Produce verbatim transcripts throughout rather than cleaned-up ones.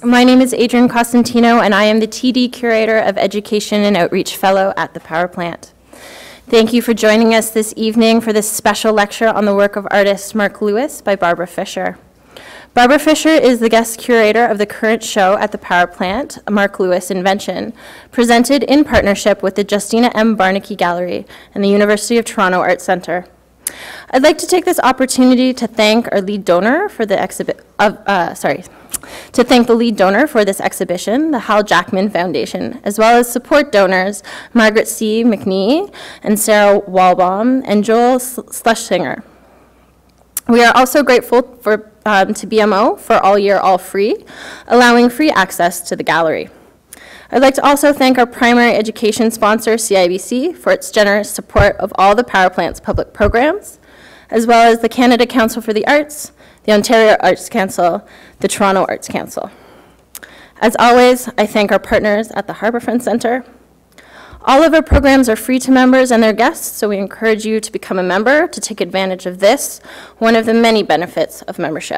My name is Adrienne Costantino, and I am the T D Curator of Education and Outreach Fellow at the Power Plant. Thank you for joining us this evening for this special lecture on the work of artist Mark Lewis by Barbara Fischer. Barbara Fischer is the guest curator of the current show at the Power Plant, Mark Lewis Invention, presented in partnership with the Justina M. Barnicke Gallery and the University of Toronto Art Centre. I'd like to take this opportunity to thank our lead donor for the exhibit, uh, uh, sorry, to thank the lead donor for this exhibition, the Hal Jackman Foundation, as well as support donors Margaret C. McNee and Sarah Walbaum and Joel Schlesinger. We are also grateful for, um, to B M O for all year, all free, allowing free access to the gallery. I'd like to also thank our primary education sponsor, C I B C, for its generous support of all the Power Plant's public programs, as well as the Canada Council for the Arts, the Ontario Arts Council, the Toronto Arts Council. As always, I thank our partners at the Harbourfront Centre. All of our programs are free to members and their guests, so we encourage you to become a member to take advantage of this, one of the many benefits of membership.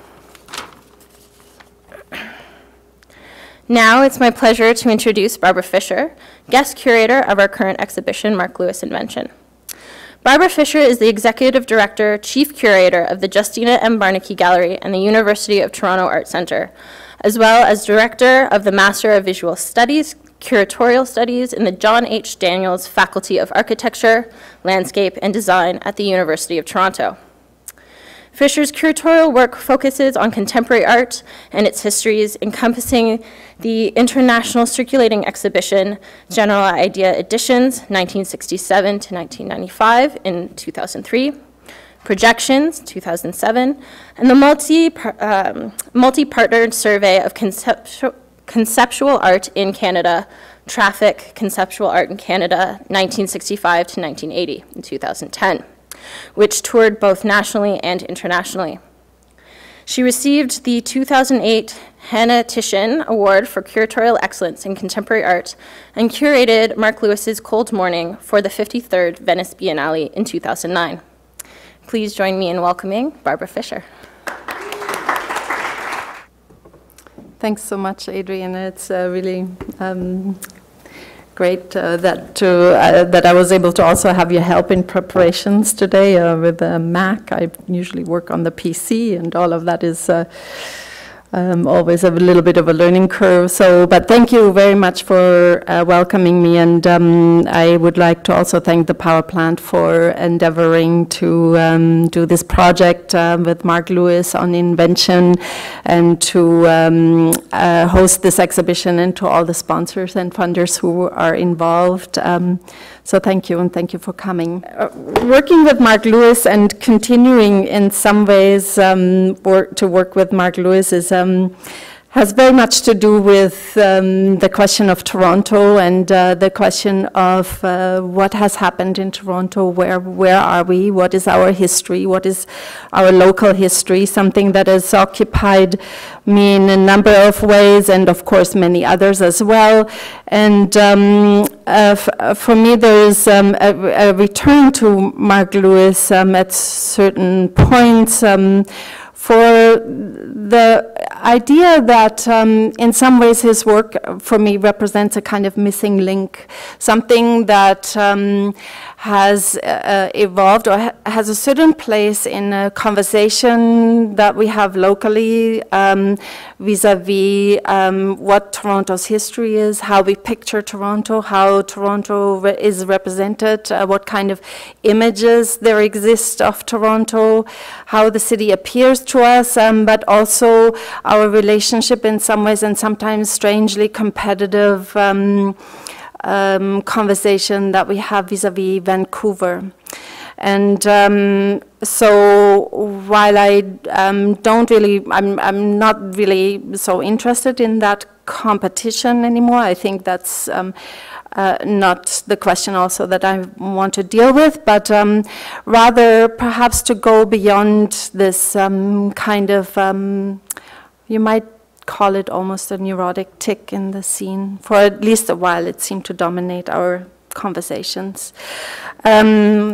Now it's my pleasure to introduce Barbara Fischer, guest curator of our current exhibition, Mark Lewis Invention. Barbara Fischer is the executive director, chief curator of the Justina M. Barnicke Gallery and the University of Toronto Art Centre, as well as director of the Master of Visual Studies, Curatorial Studies in the John H. Daniels Faculty of Architecture, Landscape, and Design at the University of Toronto. Fischer's curatorial work focuses on contemporary art and its histories, encompassing the International Circulating Exhibition, General Idea Editions, nineteen sixty-seven to nineteen ninety-five in two thousand three, Projections, two thousand seven, and the multi, um, multi-partnered survey of conceptual, conceptual art in Canada, Traffic, Conceptual Art in Canada, nineteen sixty-five to nineteen eighty in two thousand ten. Which toured both nationally and internationally. She received the two thousand eight Hnatyshyn Award for Curatorial Excellence in Contemporary Art and curated Mark Lewis's Cold Morning for the fifty-third Venice Biennale in two thousand nine. Please join me in welcoming Barbara Fischer. Thanks so much, Adrienne. It's uh, really um, great uh, that to uh, that I was able to also have your help in preparations today uh, with a Mac. I usually work on the P C, and all of that is uh, um, always a little bit of a learning curve. So, but thank you very much for uh, welcoming me, and um, I would like to also thank the Power Plant for endeavoring to um, do this project uh, with Mark Lewis on Invention, and to um, uh, host this exhibition, and to all the sponsors and funders who are involved. Um, so thank you, and thank you for coming. Uh, working with Mark Lewis and continuing in some ways um, work, to work with Mark Lewis is um, has very much to do with um, the question of Toronto and uh, the question of uh, what has happened in Toronto, where where are we, what is our history, what is our local history, something that has occupied me in a number of ways, and of course many others as well. And um, uh, f for me there is um, a, a return to Mark Lewis um, at certain points, um, for the idea that um, in some ways his work for me represents a kind of missing link, something that um, has uh, evolved or ha has a certain place in a conversation that we have locally um, vis-a-vis um, what Toronto's history is, how we picture Toronto, how Toronto re is represented, uh, what kind of images there exist of Toronto, how the city appears to us, um, but also our relationship in some ways, and sometimes strangely competitive um, um, conversation that we have vis-a-vis Vancouver. And um, so while I um, don't really, I'm, I'm not really so interested in that competition anymore. I think that's um, uh, not the question also that I want to deal with, but um, rather perhaps to go beyond this um, kind of, um, you might call it almost a neurotic tick in the scene. For at least a while it seemed to dominate our conversations. Um,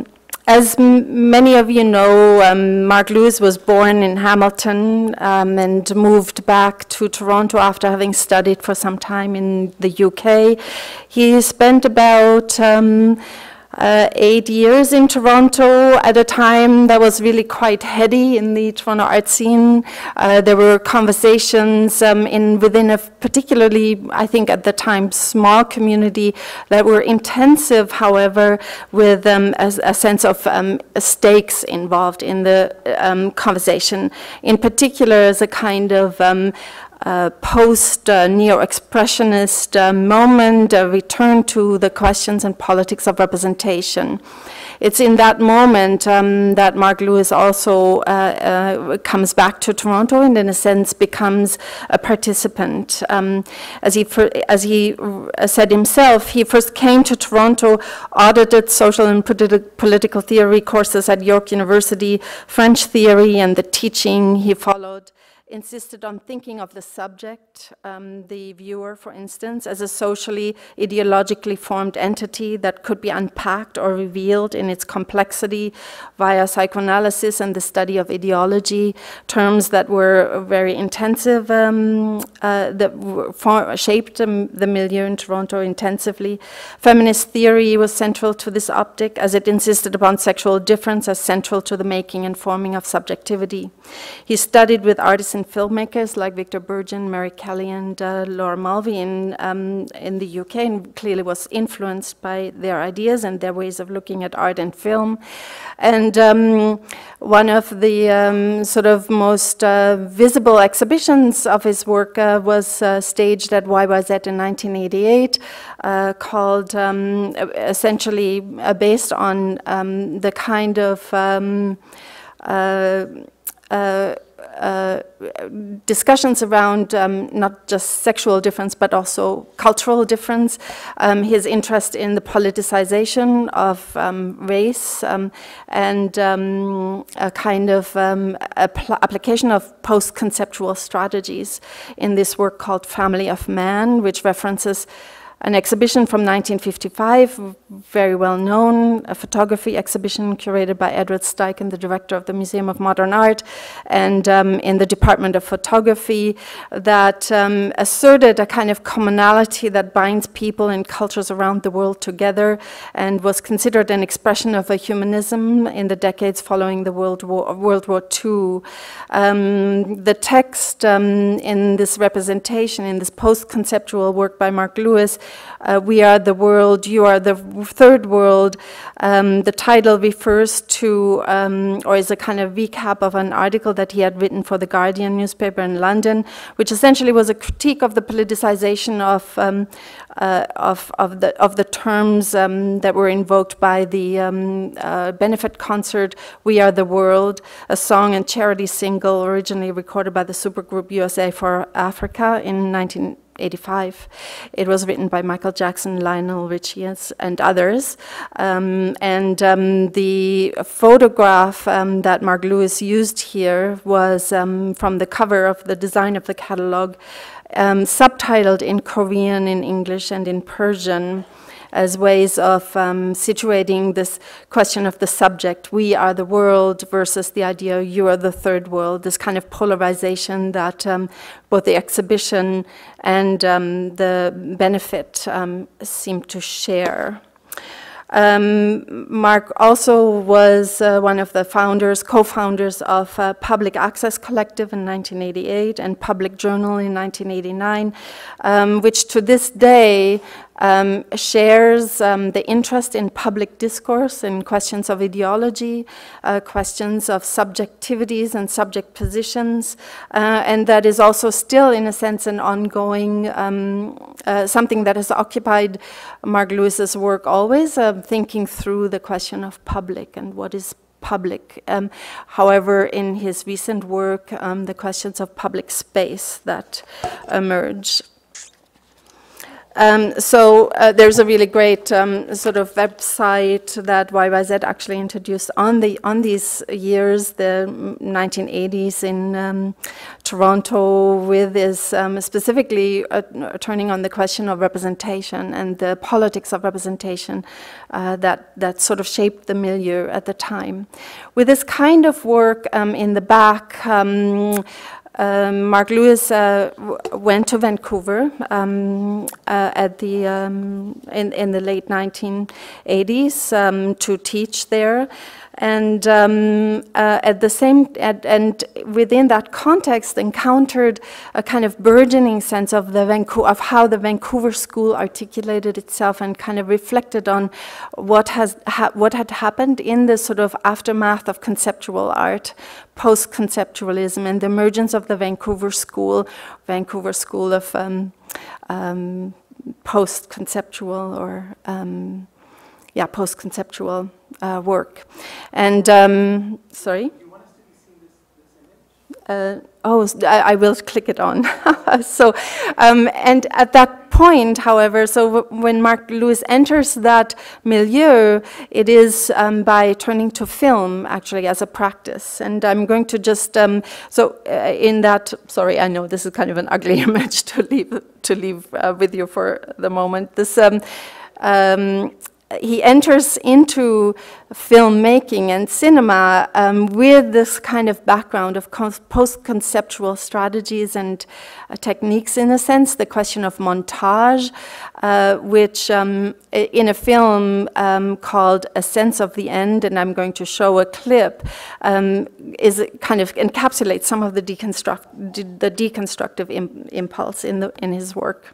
as m many of you know, um, Mark Lewis was born in Hamilton um, and moved back to Toronto after having studied for some time in the U K. He spent about um, Uh, eight years in Toronto at a time that was really quite heady in the Toronto art scene. Uh, there were conversations um, in within a particularly, I think at the time, small community that were intensive, however, with um, a, a sense of um, stakes involved in the um, conversation. In particular, as a kind of um, Uh, post uh, neo-expressionist uh, moment, a return to the questions and politics of representation. It's in that moment um, that Mark Lewis also uh, uh, comes back to Toronto and in a sense becomes a participant. Um, as he, as he said himself, he first came to Toronto, audited social and politi political theory courses at York University, French theory and the teaching he followed, insisted on thinking of the subject, um, the viewer, for instance, as a socially, ideologically formed entity that could be unpacked or revealed in its complexity via psychoanalysis and the study of ideology, terms that were very intensive, um, uh, that for, shaped um, the milieu in Toronto intensively. Feminist theory was central to this optic, as it insisted upon sexual difference as central to the making and forming of subjectivity. He studied with artists and filmmakers like Victor Burgeon, Mary Kelly, and uh, Laura Mulvey in, um, in the U K, and clearly was influenced by their ideas and their ways of looking at art and film. And um, one of the um, sort of most uh, visible exhibitions of his work uh, was uh, staged at Y Y Z in nineteen eighty-eight, uh, called um, essentially uh, based on um, the kind of um, uh, uh, Uh, discussions around um, not just sexual difference but also cultural difference, um, his interest in the politicization of um, race um, and um, a kind of um, application of post-conceptual strategies in this work called Family of Man, which references an exhibition from nineteen fifty-five, very well known, a photography exhibition curated by Edward Steichen, the director of the Museum of Modern Art, and um, in the Department of Photography, that um, asserted a kind of commonality that binds people and cultures around the world together, and was considered an expression of a humanism in the decades following the World War, World War Two. Um, the text um, in this representation, in this post-conceptual work by Mark Lewis, Uh, we are the world, you are the third world. Um, the title refers to, um, or is a kind of recap of an article that he had written for the Guardian newspaper in London, which essentially was a critique of the politicization of, um, uh, of, of, the, of the terms um, that were invoked by the um, uh, benefit concert, We Are the World, a song and charity single originally recorded by the supergroup U S A for Africa in nineteen eighty-five. It was written by Michael Jackson, Lionel Richie, and others. Um, and um, the photograph um, that Mark Lewis used here was um, from the cover of the design of the catalog, um, subtitled in Korean, in English, and in Persian, as ways of um, situating this question of the subject, we are the world, versus the idea you are the third world, this kind of polarization that um, both the exhibition and um, the benefit um, seem to share. Um, Mark also was uh, one of the founders, co-founders of uh, Public Access Collective in nineteen eighty-eight and Public Journal in nineteen eighty-nine, um, which to this day um, shares um, the interest in public discourse and questions of ideology, uh, questions of subjectivities and subject positions, uh, and that is also still, in a sense, an ongoing, um, uh, something that has occupied Mark Lewis's work always, uh, thinking through the question of public and what is public. Um, however, in his recent work, um, the questions of public space that emerge. Um, so uh, there's a really great um, sort of website that Y Y Z actually introduced on the on these years, the nineteen eighties in um, Toronto with is um, specifically uh, turning on the question of representation and the politics of representation uh, that, that sort of shaped the milieu at the time. With this kind of work um, in the back, um, Um, Mark Lewis uh, went to Vancouver um, uh, at the um, in, in the late nineteen eighties um, to teach there, and um, uh, at the same at, and within that context encountered a kind of burgeoning sense of the Vancouver of how the Vancouver school articulated itself and kind of reflected on what has ha what had happened in the sort of aftermath of conceptual art, post-conceptualism, and the emergence of the Vancouver School, Vancouver School of um, um, post-conceptual or, um, yeah, post-conceptual uh, work. And, um, sorry? Do you want us to be seeing this, this image? Uh, oh, I, I will click it on. So, um, and at that point, however, so when Mark Lewis enters that milieu, it is um, by turning to film, actually, as a practice. And I'm going to just, um, so uh, in that, sorry, I know this is kind of an ugly image to leave, to leave uh, with you for the moment. This, um, um, he enters into filmmaking and cinema um, with this kind of background of post-conceptual strategies and uh, techniques, in a sense, the question of montage, uh, which um, in a film um, called A Sense of the End, and I'm going to show a clip, um, is kind of encapsulates some of the, deconstruct the deconstructive im impulse in, the, in his work.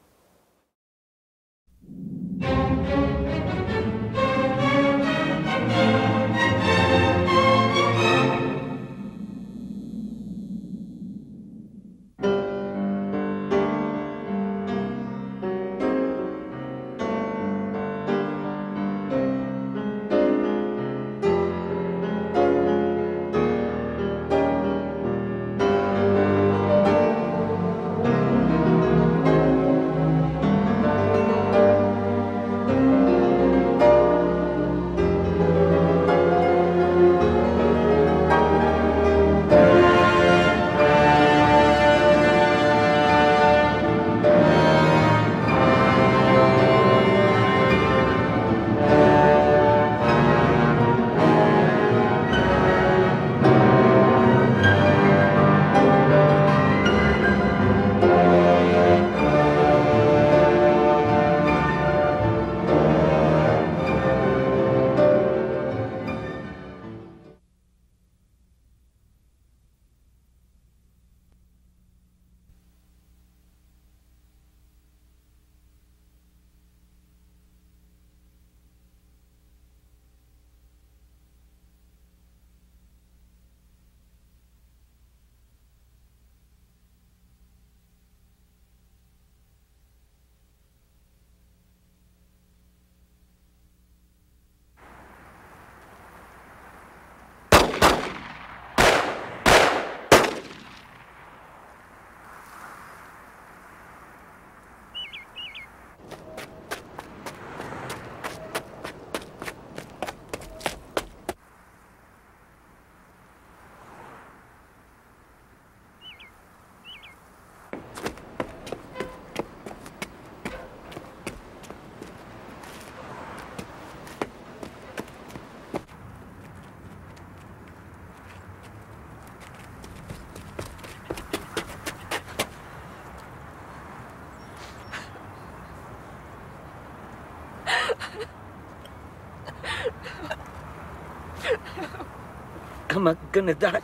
Am I gonna die?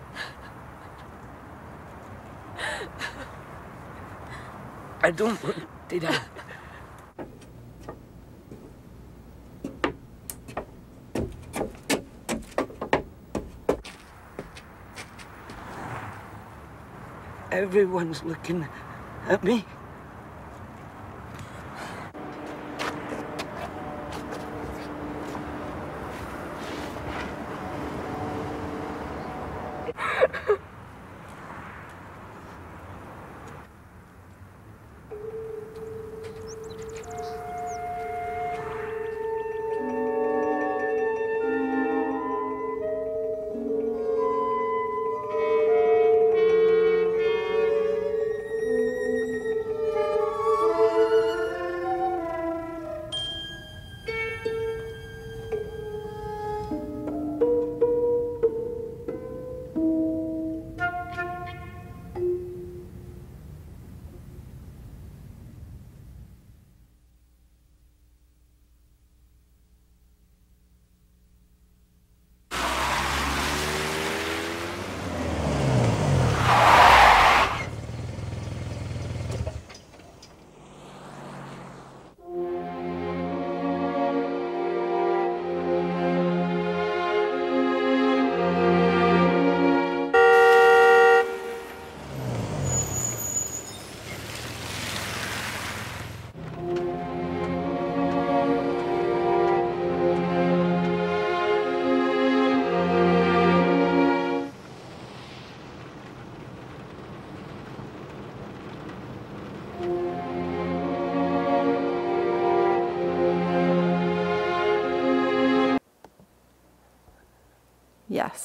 I don't want to die. Everyone's looking at me.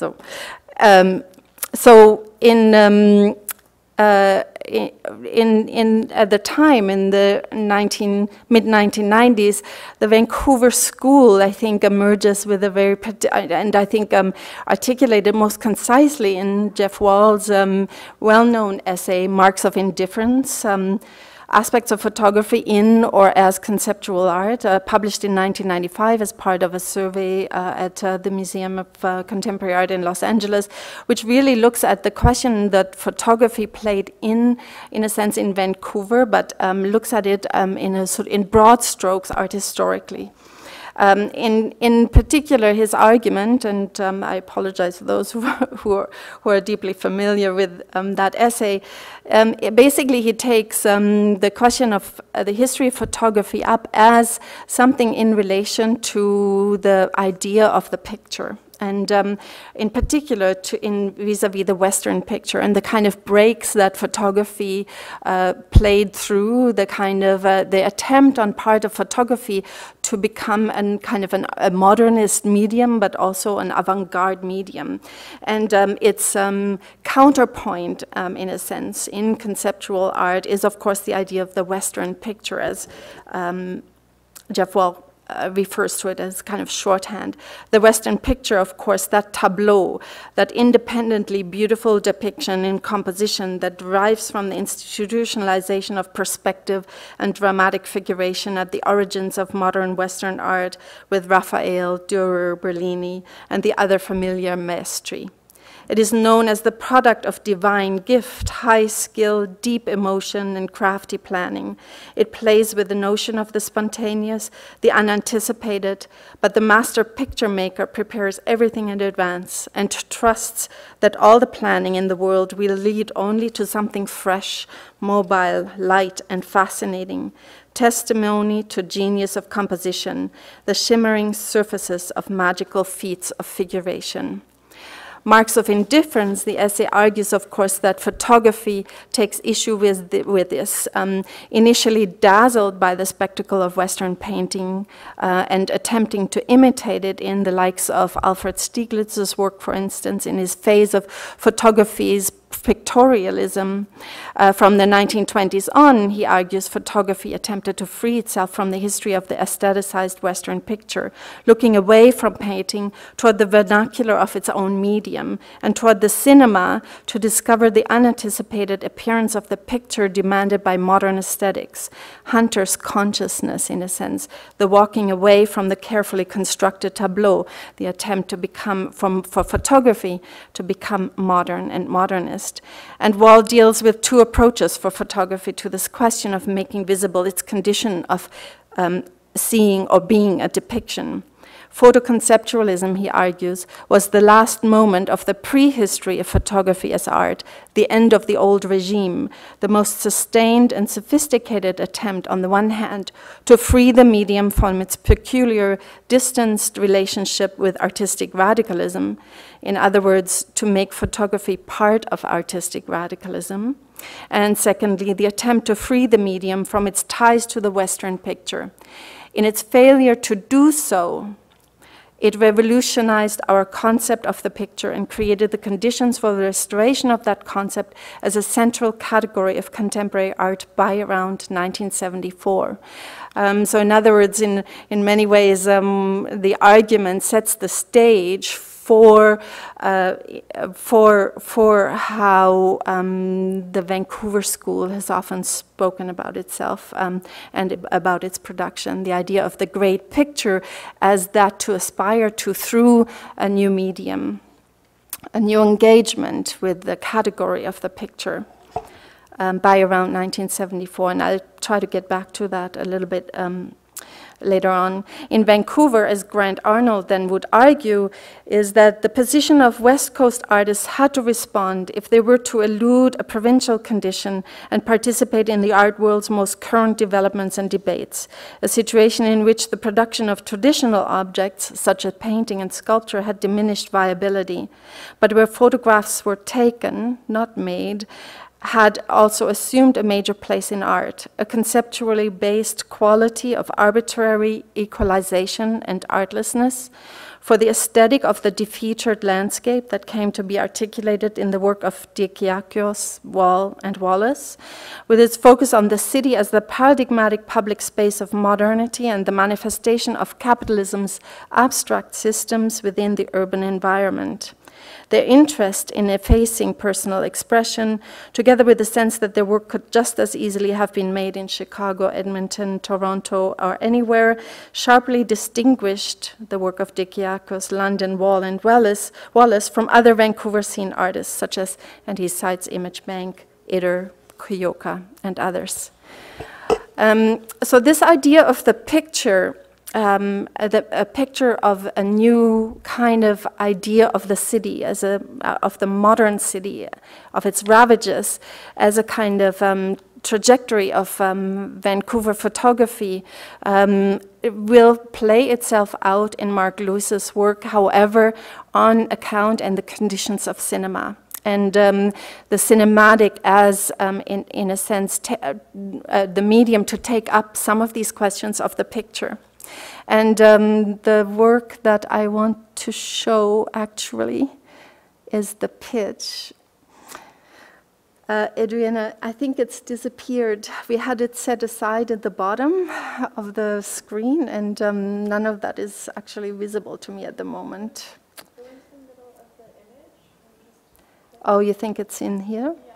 So, um, so in um, uh, in in at the time in the nineteen mid nineteen nineties, the Vancouver School, I think, emerges with a very, and I think um, articulated most concisely in Jeff Wall's um, well-known essay, Marks of Indifference, um, Aspects of Photography in or as Conceptual Art, uh, published in nineteen ninety-five as part of a survey uh, at uh, the Museum of uh, Contemporary Art in Los Angeles, which really looks at the question that photography played in, in a sense, in Vancouver, but um, looks at it um, in, a, sort in broad strokes art historically. Um, in, in particular, his argument, and um, I apologize for those who are, who are, who are deeply familiar with um, that essay, um, basically he takes um, the question of uh, the history of photography up as something in relation to the idea of the picture. And um, in particular, to in vis-a-vis the Western picture and the kind of breaks that photography uh, played through, the kind of uh, the attempt on part of photography to become an kind of an, a modernist medium, but also an avant-garde medium. And um, its um, counterpoint, um, in a sense, in conceptual art is, of course, the idea of the Western picture, as um, Jeff Wall Uh, refers to it as kind of shorthand. The Western picture, of course, that tableau, that independently beautiful depiction in composition that derives from the institutionalization of perspective and dramatic figuration at the origins of modern Western art with Raphael, Dürer, Bellini, and the other familiar maestri. It is known as the product of divine gift, high skill, deep emotion, and crafty planning. It plays with the notion of the spontaneous, the unanticipated, but the master picture maker prepares everything in advance and trusts that all the planning in the world will lead only to something fresh, mobile, light, and fascinating. Testimony to genius of composition, the shimmering surfaces of magical feats of figuration. Marks of Indifference, the essay argues, of course, that photography takes issue with, the, with this. Um, initially dazzled by the spectacle of Western painting uh, and attempting to imitate it in the likes of Alfred Stieglitz's work, for instance, in his phase of photography's pictorialism. Uh, from the nineteen twenties on, he argues, photography attempted to free itself from the history of the aestheticized Western picture, looking away from painting toward the vernacular of its own medium and toward the cinema to discover the unanticipated appearance of the picture demanded by modern aesthetics. Hunter's consciousness, in a sense, the walking away from the carefully constructed tableau, the attempt to become, from, for photography, to become modern and modernist. And Wall deals with two approaches for photography to this question of making visible its condition of um, seeing or being a depiction. Photoconceptualism, he argues, was the last moment of the prehistory of photography as art, the end of the old regime, the most sustained and sophisticated attempt, on the one hand, to free the medium from its peculiar, distanced relationship with artistic radicalism. In other words, to make photography part of artistic radicalism. And secondly, the attempt to free the medium from its ties to the Western picture. In its failure to do so, it revolutionized our concept of the picture and created the conditions for the restoration of that concept as a central category of contemporary art by around nineteen seventy-four. Um, so in other words, in, in many ways, um, the argument sets the stage for, uh, for, for how um, the Vancouver School has often spoken about itself um, and about its production, the idea of the great picture as that to aspire to through a new medium, a new engagement with the category of the picture um, by around nineteen seventy-four. And I'll try to get back to that a little bit um, later on. In Vancouver, as Grant Arnold then would argue, is that the position of West Coast artists had to respond if they were to elude a provincial condition and participate in the art world's most current developments and debates, a situation in which the production of traditional objects, such as painting and sculpture, had diminished viability, but where photographs were taken, not made, had also assumed a major place in art, a conceptually based quality of arbitrary equalization and artlessness. for the aesthetic of the defeatured landscape that came to be articulated in the work of Diakios, Wall, and Wallace, with its focus on the city as the paradigmatic public space of modernity and the manifestation of capitalism's abstract systems within the urban environment. Their interest in effacing personal expression, together with the sense that their work could just as easily have been made in Chicago, Edmonton, Toronto, or anywhere, sharply distinguished the work of Diakios, London, Wall, and Wallace, Wallace from other Vancouver scene artists, such as, and he cites Image Bank, Itter, Kuyoka, and others. Um, so this idea of the picture Um, a, the, a picture of a new kind of idea of the city, as a uh, of the modern city, of its ravages, as a kind of um, trajectory of um, Vancouver photography, um, it will play itself out in Mark Lewis's work, however, on account and the conditions of cinema. And um, the cinematic as, um, in, in a sense, uh, uh, the medium to take up some of these questions of the picture. And um, the work that I want to show, actually, is the pitch. Uh, Adriana, I think it's disappeared. We had it set aside at the bottom of the screen, and um, none of that is actually visible to me at the moment. Oh, you think it's in here? Yeah.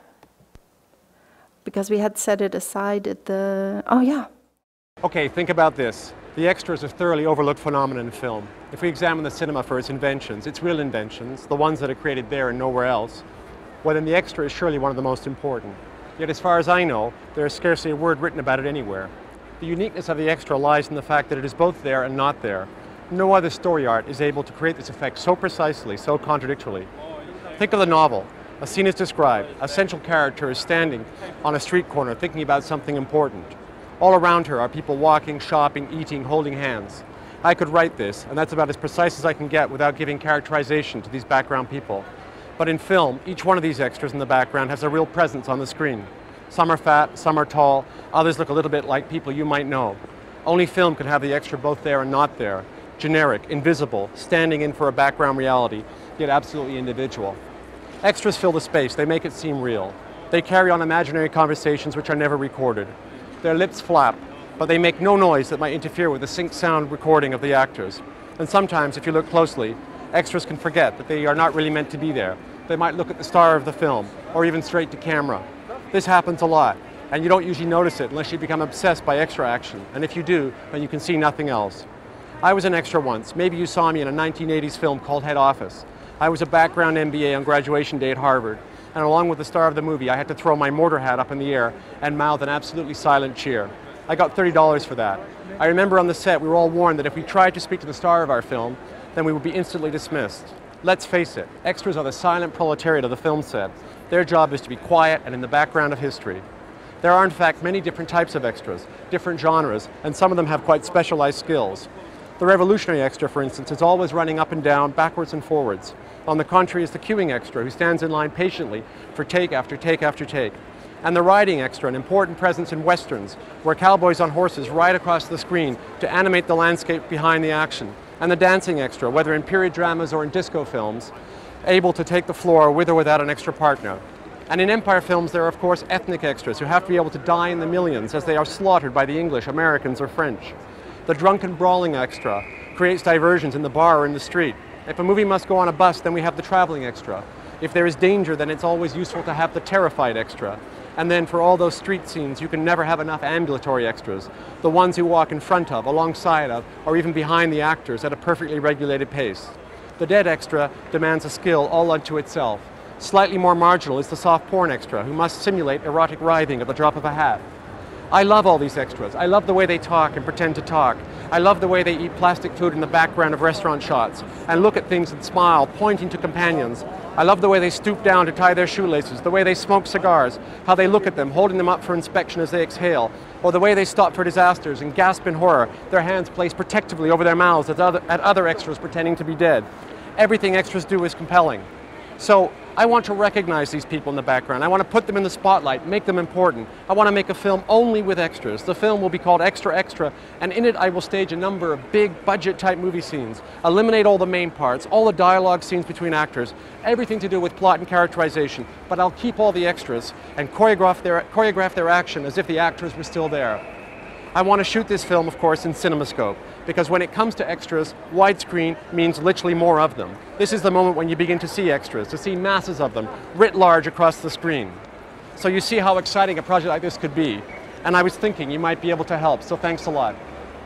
Because we had set it aside at the... Oh, yeah. Okay, think about this. The extra is a thoroughly overlooked phenomenon in film. If we examine the cinema for its inventions, its real inventions, the ones that are created there and nowhere else, well then the extra is surely one of the most important. Yet as far as I know, there is scarcely a word written about it anywhere. The uniqueness of the extra lies in the fact that it is both there and not there. No other story art is able to create this effect so precisely, so contradictorily. Think of the novel. A scene is described. A central character is standing on a street corner thinking about something important. All around her are people walking, shopping, eating, holding hands. I could write this, and that's about as precise as I can get without giving characterization to these background people. But in film, each one of these extras in the background has a real presence on the screen. Some are fat, some are tall, others look a little bit like people you might know. Only film can have the extra both there and not there. Generic, invisible, standing in for a background reality, yet absolutely individual. Extras fill the space, they make it seem real. They carry on imaginary conversations which are never recorded. Their lips flap, but they make no noise that might interfere with the synced sound recording of the actors. And sometimes, if you look closely, extras can forget that they are not really meant to be there. They might look at the star of the film, or even straight to camera. This happens a lot, and you don't usually notice it unless you become obsessed by extra action. And if you do, then you can see nothing else. I was an extra once. Maybe you saw me in a nineteen eighties film called Head Office. I was a background M B A on graduation day at Harvard. And along with the star of the movie, I had to throw my mortar hat up in the air and mouth an absolutely silent cheer. I got thirty dollars for that. I remember on the set, we were all warned that if we tried to speak to the star of our film, then we would be instantly dismissed. Let's face it, extras are the silent proletariat of the film set. Their job is to be quiet and in the background of history. There are in fact many different types of extras, different genres, and some of them have quite specialized skills. The revolutionary extra, for instance, is always running up and down, backwards and forwards. On the contrary is the queuing extra, who stands in line patiently for take after take after take. And the riding extra, an important presence in westerns, where cowboys on horses ride across the screen to animate the landscape behind the action. And the dancing extra, whether in period dramas or in disco films, able to take the floor with or without an extra partner. And in empire films, there are of course ethnic extras who have to be able to die in the millions as they are slaughtered by the English, Americans, or French. The drunken brawling extra creates diversions in the bar or in the street. If a movie must go on a bus, then we have the traveling extra. If there is danger, then it's always useful to have the terrified extra. And then for all those street scenes, you can never have enough ambulatory extras, the ones who walk in front of, alongside of, or even behind the actors at a perfectly regulated pace. The dead extra demands a skill all unto itself. Slightly more marginal is the soft porn extra, who must simulate erotic writhing at the drop of a hat. I love all these extras. I love the way they talk and pretend to talk. I love the way they eat plastic food in the background of restaurant shots and look at things and smile, pointing to companions. I love the way they stoop down to tie their shoelaces, the way they smoke cigars, how they look at them, holding them up for inspection as they exhale, or the way they stop for disasters and gasp in horror, their hands placed protectively over their mouths at other, at other extras pretending to be dead. Everything extras do is compelling. So I want to recognize these people in the background. I want to put them in the spotlight, make them important. I want to make a film only with extras. The film will be called Extra Extra, and in it I will stage a number of big budget-type movie scenes, eliminate all the main parts, all the dialogue scenes between actors, everything to do with plot and characterization, but I'll keep all the extras and choreograph their, choreograph their action as if the actors were still there. I want to shoot this film, of course, in CinemaScope, because when it comes to extras, widescreen means literally more of them. This is the moment when you begin to see extras, to see masses of them, writ large across the screen. So you see how exciting a project like this could be. And I was thinking you might be able to help, so thanks a lot.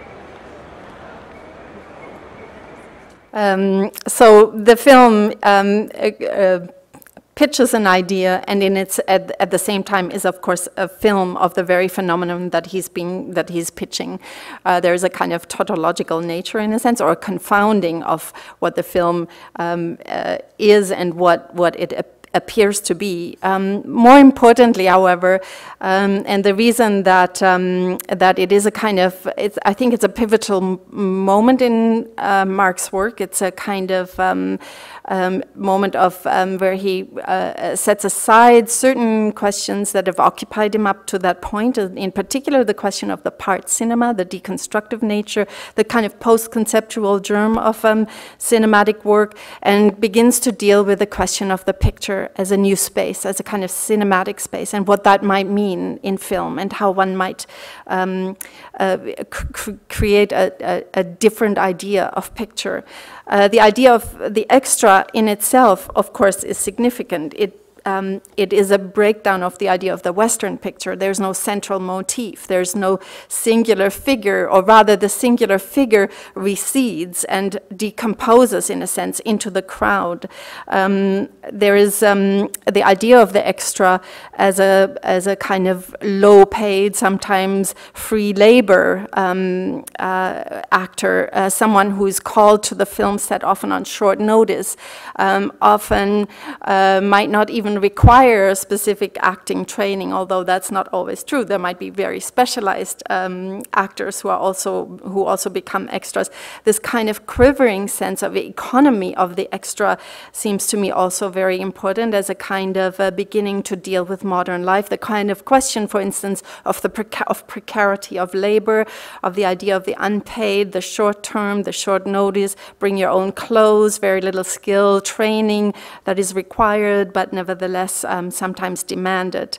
Um, so the film um, uh, uh, pitches an idea, and in its at, at the same time is of course a film of the very phenomenon that he's being that he's pitching. Uh, there is a kind of tautological nature in a sense, or a confounding of what the film um, uh, is and what what it ap appears to be. Um, more importantly, however, um, and the reason that um, that it is a kind of, it's, I think it's a pivotal m moment in uh, Mark's work. It's a kind of um, um, moment of um, where he uh, sets aside certain questions that have occupied him up to that point. In particular, the question of the part cinema, the deconstructive nature, the kind of post-conceptual germ of um, cinematic work, and begins to deal with the question of the picture as a new space, as a kind of cinematic space, and what that might mean in film, and how one might um, uh, cr create a, a, a different idea of picture. Uh, the idea of the extra in itself, of course, is significant. It Um, it is a breakdown of the idea of the Western picture. There's no central motif. There's no singular figure, or rather the singular figure recedes and decomposes, in a sense, into the crowd. Um, there is um, the idea of the extra as a, as a kind of low-paid, sometimes free labor um, uh, actor, uh, someone who is called to the film set often on short notice, um, often uh, might not even require a specific acting training, although that's not always true. There might be very specialized um, actors who are also who also become extras. This kind of quivering sense of the economy of the extra seems to me also very important as a kind of uh, beginning to deal with modern life. The kind of question, for instance, of the preca of precarity of labor, of the idea of the unpaid, the short term, the short notice, bring your own clothes, very little skill, training that is required, but nevertheless Less, um, sometimes demanded.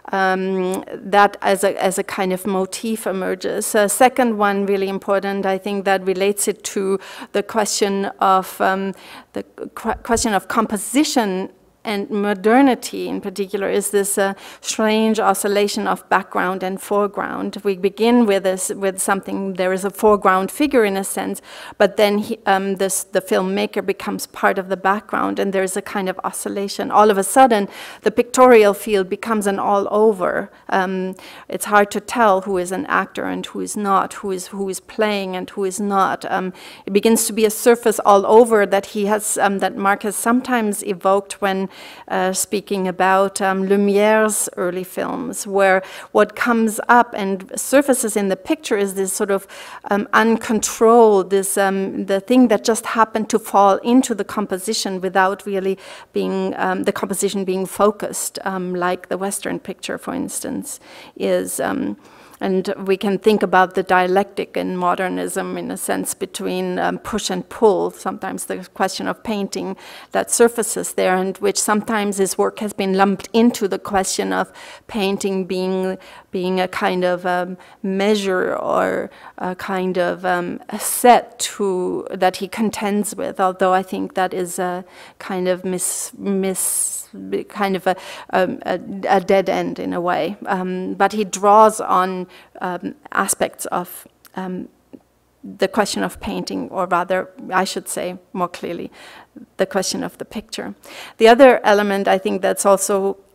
Um, that as a, as a kind of motif emerges. A second one, really important, I think, that relates it to the question of um, the qu question of composition and modernity in particular, is this uh, strange oscillation of background and foreground. We begin with this, with something, there is a foreground figure in a sense, but then he, um, this, the filmmaker becomes part of the background, and there's a kind of oscillation. All of a sudden, the pictorial field becomes an all-over. Um, it's hard to tell who is an actor and who is not, who is, who is playing and who is not. Um, it begins to be a surface all over that he has, um, that Mark has sometimes evoked when Uh, speaking about um, Lumiere's early films, where what comes up and surfaces in the picture is this sort of um, uncontrolled, this um, the thing that just happened to fall into the composition without really being, um, the composition being focused, um, like the Western picture, for instance, is. Um, And we can think about the dialectic in modernism, in a sense, between um, push and pull. Sometimes the question of painting that surfaces there, and which sometimes his work has been lumped into the question of painting being being a kind of um, measure or a kind of um, a set to that he contends with. Although I think that is a kind of mis mis. kind of a, um, a, a dead end in a way. Um, but he draws on um, aspects of um, the question of painting, or rather, I should say more clearly, the question of the picture. The other element I think that's also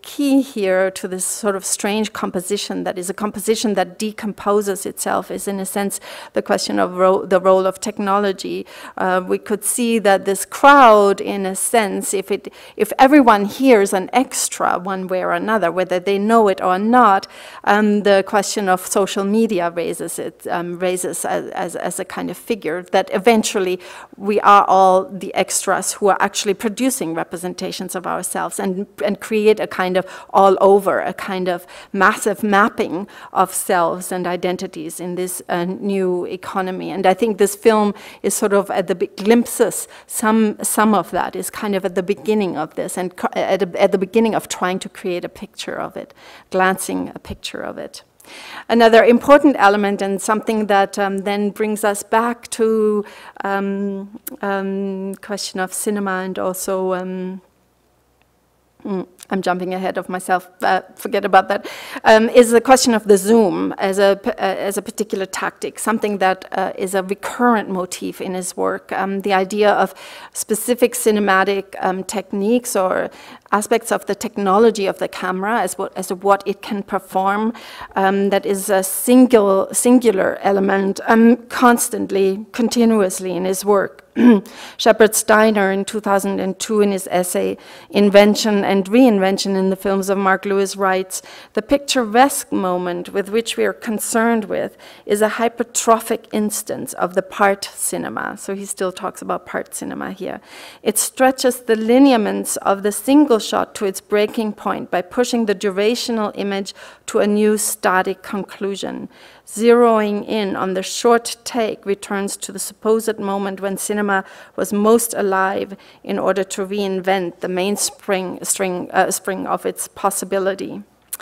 key here to this sort of strange composition that is a composition that decomposes itself is, in a sense, the question of ro the role of technology. Uh, we could see that this crowd, in a sense, if it if everyone hears an extra one way or another, whether they know it or not, um, the question of social media raises it um, raises as, as as a kind of figure that eventually we are all the extras who are actually producing representations of ourselves and and create a kind of all over, a kind of massive mapping of selves and identities in this uh, new economy. And I think this film is sort of at the big glimpses, some, some of that is kind of at the beginning of this and at, a, at the beginning of trying to create a picture of it, glancing a picture of it. Another important element, and something that um, then brings us back to um, um, question of cinema and also um, mm, I'm jumping ahead of myself, uh, forget about that, um, is the question of the zoom as a, uh, as a particular tactic, something that uh, is a recurrent motif in his work. Um, the idea of specific cinematic um, techniques or aspects of the technology of the camera as what, as what it can perform, um, that is a single, singular element um, constantly, continuously in his work. Shepard Steiner in two thousand two in his essay Invention and Reinvention in the Films of Mark Lewis writes, the picturesque moment with which we are concerned with is a hypertrophic instance of the part cinema. So he still talks about part cinema here. It stretches the lineaments of the single shot to its breaking point by pushing the durational image to a new static conclusion. Zeroing in on the short take returns to the supposed moment when cinema was most alive in order to reinvent the mainspring string, uh, spring of its possibility.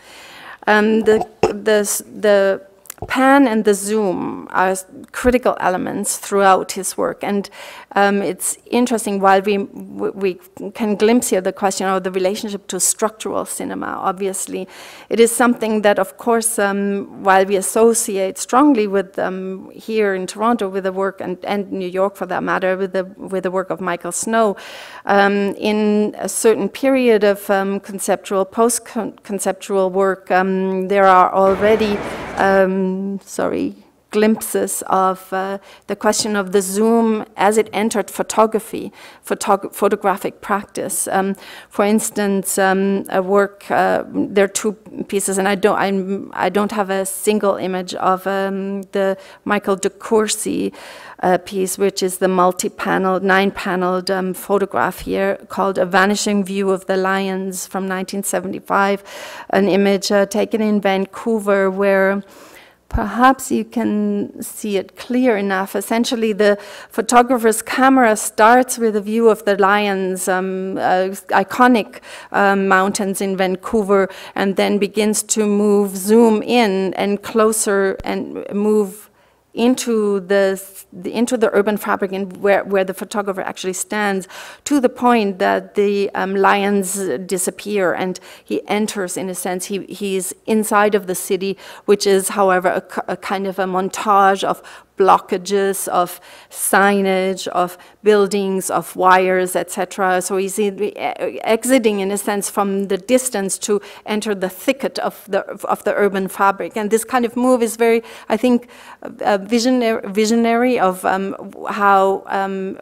Um, the, the, the pan and the zoom are critical elements throughout his work, and um, it's interesting while we we can glimpse here the question of the relationship to structural cinema. Obviously, it is something that, of course, um, while we associate strongly with um, here in Toronto with the work, and, and New York for that matter, with the with the work of Michael Snow, um, in a certain period of um, conceptual, post-conceptual work, um, there are already um, sorry. glimpses of uh, the question of the zoom as it entered photography, photog photographic practice. Um, for instance, um, a work, uh, there are two pieces, and I don't, I'm, I don't have a single image of um, the Michael de Courcy uh, piece, which is the multi-paneled, nine-paneled um, photograph here called A Vanishing View of the Lions from nineteen seventy-five, an image uh, taken in Vancouver where perhaps you can see it clear enough. Essentially, the photographer's camera starts with a view of the Lions, um, uh, iconic um, mountains in Vancouver, and then begins to move, zoom in and closer and move into the, the into the urban fabric and where, where the photographer actually stands, to the point that the um, lions disappear and he enters, in a sense, he, he's inside of the city, which is, however, a, a kind of a montage of blockages, of signage, of buildings, of wires, et cetera. So he's exiting, in a sense, from the distance to enter the thicket of the of the urban fabric. And this kind of move is very, I think, uh, visionary, visionary of um, how um,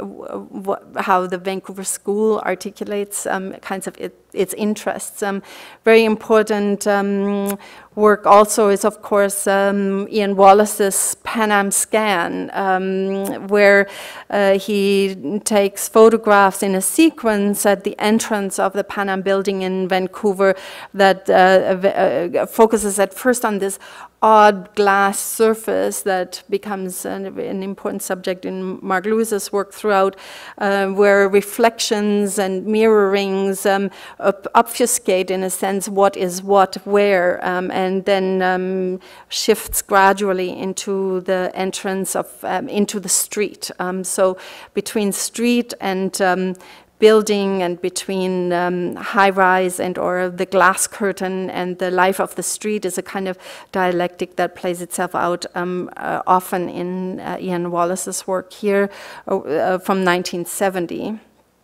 how the Vancouver School articulates um, kinds of it, its interests. Um, very important um, work also is, of course, um, Ian Wallace's Pan Am Scan, um, where uh, he takes photographs in a sequence at the entrance of the Pan Am building in Vancouver that uh, uh, focuses at first on this odd glass surface that becomes an, an important subject in Mark Lewis's work throughout, uh, where reflections and mirrorings um, obfuscate, in a sense, what is what where, um, and then um, shifts gradually into the entrance of, um, into the street. Um, so between street and um, building, and between um, high-rise and or the glass curtain and the life of the street, is a kind of dialectic that plays itself out um, uh, often in uh, Ian Wallace's work here uh, from nineteen seventy.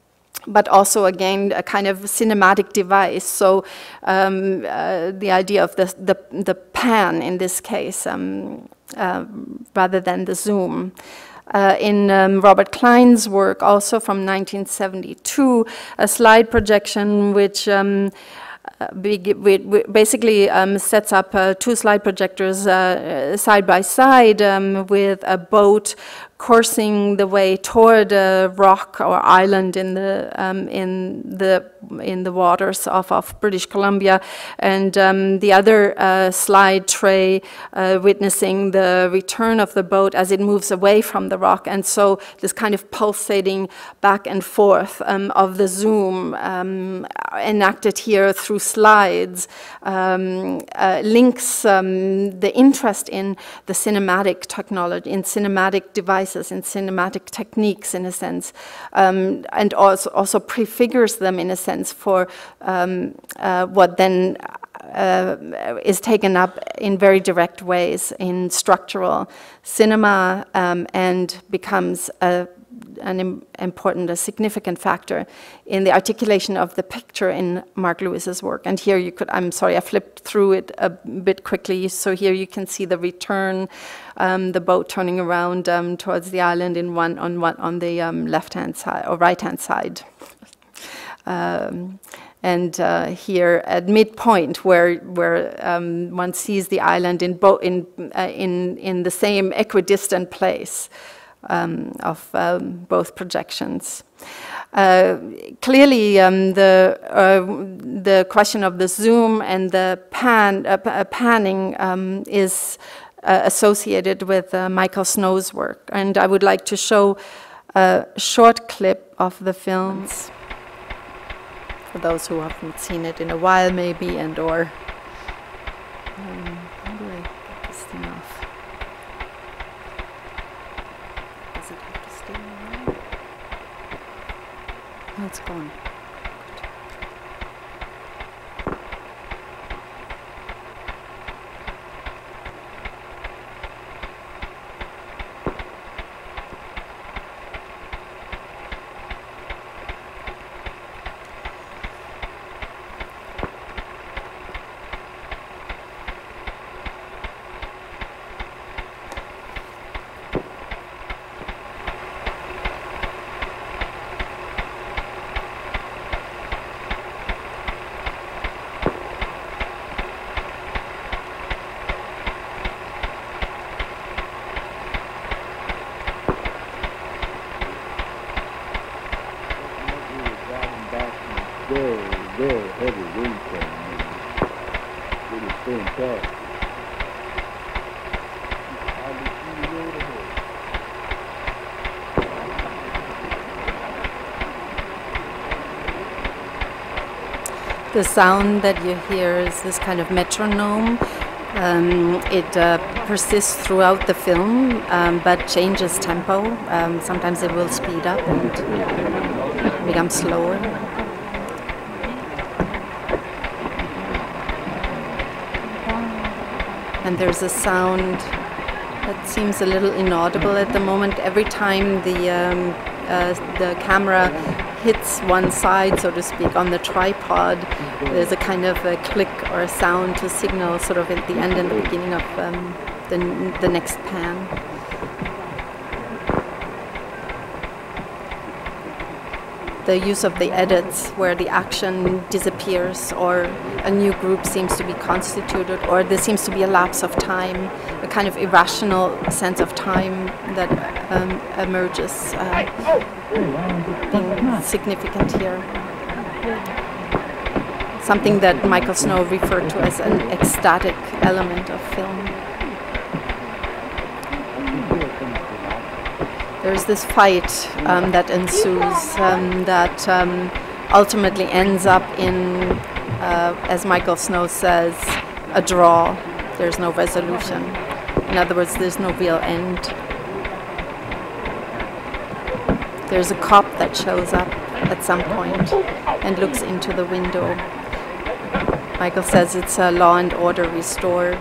but also, again, a kind of cinematic device. So um, uh, the idea of the, the, the pan in this case, um, uh, rather than the zoom. Uh, in um, Robert Klein's work, also from nineteen seventy-two, a slide projection which um, uh, basically um, sets up uh, two slide projectors uh, side by side um, with a boat coursing the way toward a rock or island in the um, in the in the waters off of British Columbia, and um, the other uh, slide tray uh, witnessing the return of the boat as it moves away from the rock. And so this kind of pulsating back and forth um, of the zoom um, enacted here through slides um, uh, links um, the interest in the cinematic technology, in cinematic devices, in cinematic techniques, in a sense, um, and also, also prefigures them, in a sense, for um, uh, what then uh, is taken up in very direct ways in structural cinema um, and becomes a, an im important, a significant factor in the articulation of the picture in Mark Lewis's work. And here you could, I'm sorry, I flipped through it a bit quickly, so here you can see the return, um, the boat turning around um, towards the island in one on one on the um, left-hand side or right-hand side. Um, and uh, here at midpoint, where where um, one sees the island in bo in uh, in in the same equidistant place um, of um, both projections. Uh, clearly, um, the uh, the question of the zoom and the pan uh, uh, panning um, is uh, associated with uh, Michael Snow's work, and I would like to show a short clip of the films. For those who haven't seen it in a while, maybe, and or um, how do I get this thing off? Does it have to stay on? Oh, it's gone. The sound that you hear is this kind of metronome. Um, it uh, persists throughout the film, um, but changes tempo. Um, sometimes it will speed up and become slower. And there's a sound that seems a little inaudible at the moment. Every time the um, uh, the camera hits one side, so to speak, on the tripod, there's a kind of a click or a sound to signal sort of at the end and the beginning of um, the, the next pan. The use of the edits where the action disappears or a new group seems to be constituted, or there seems to be a lapse of time, a kind of irrational sense of time that um, emerges uh, being significant here. Something that Michael Snow referred to as an ecstatic element of film. There's this fight um, that ensues um, that um, ultimately ends up in, uh, as Michael Snow says, a draw. There's no resolution. In other words, there's no real end. There's a cop that shows up at some point and looks into the window. Michael says it's a law and order restored.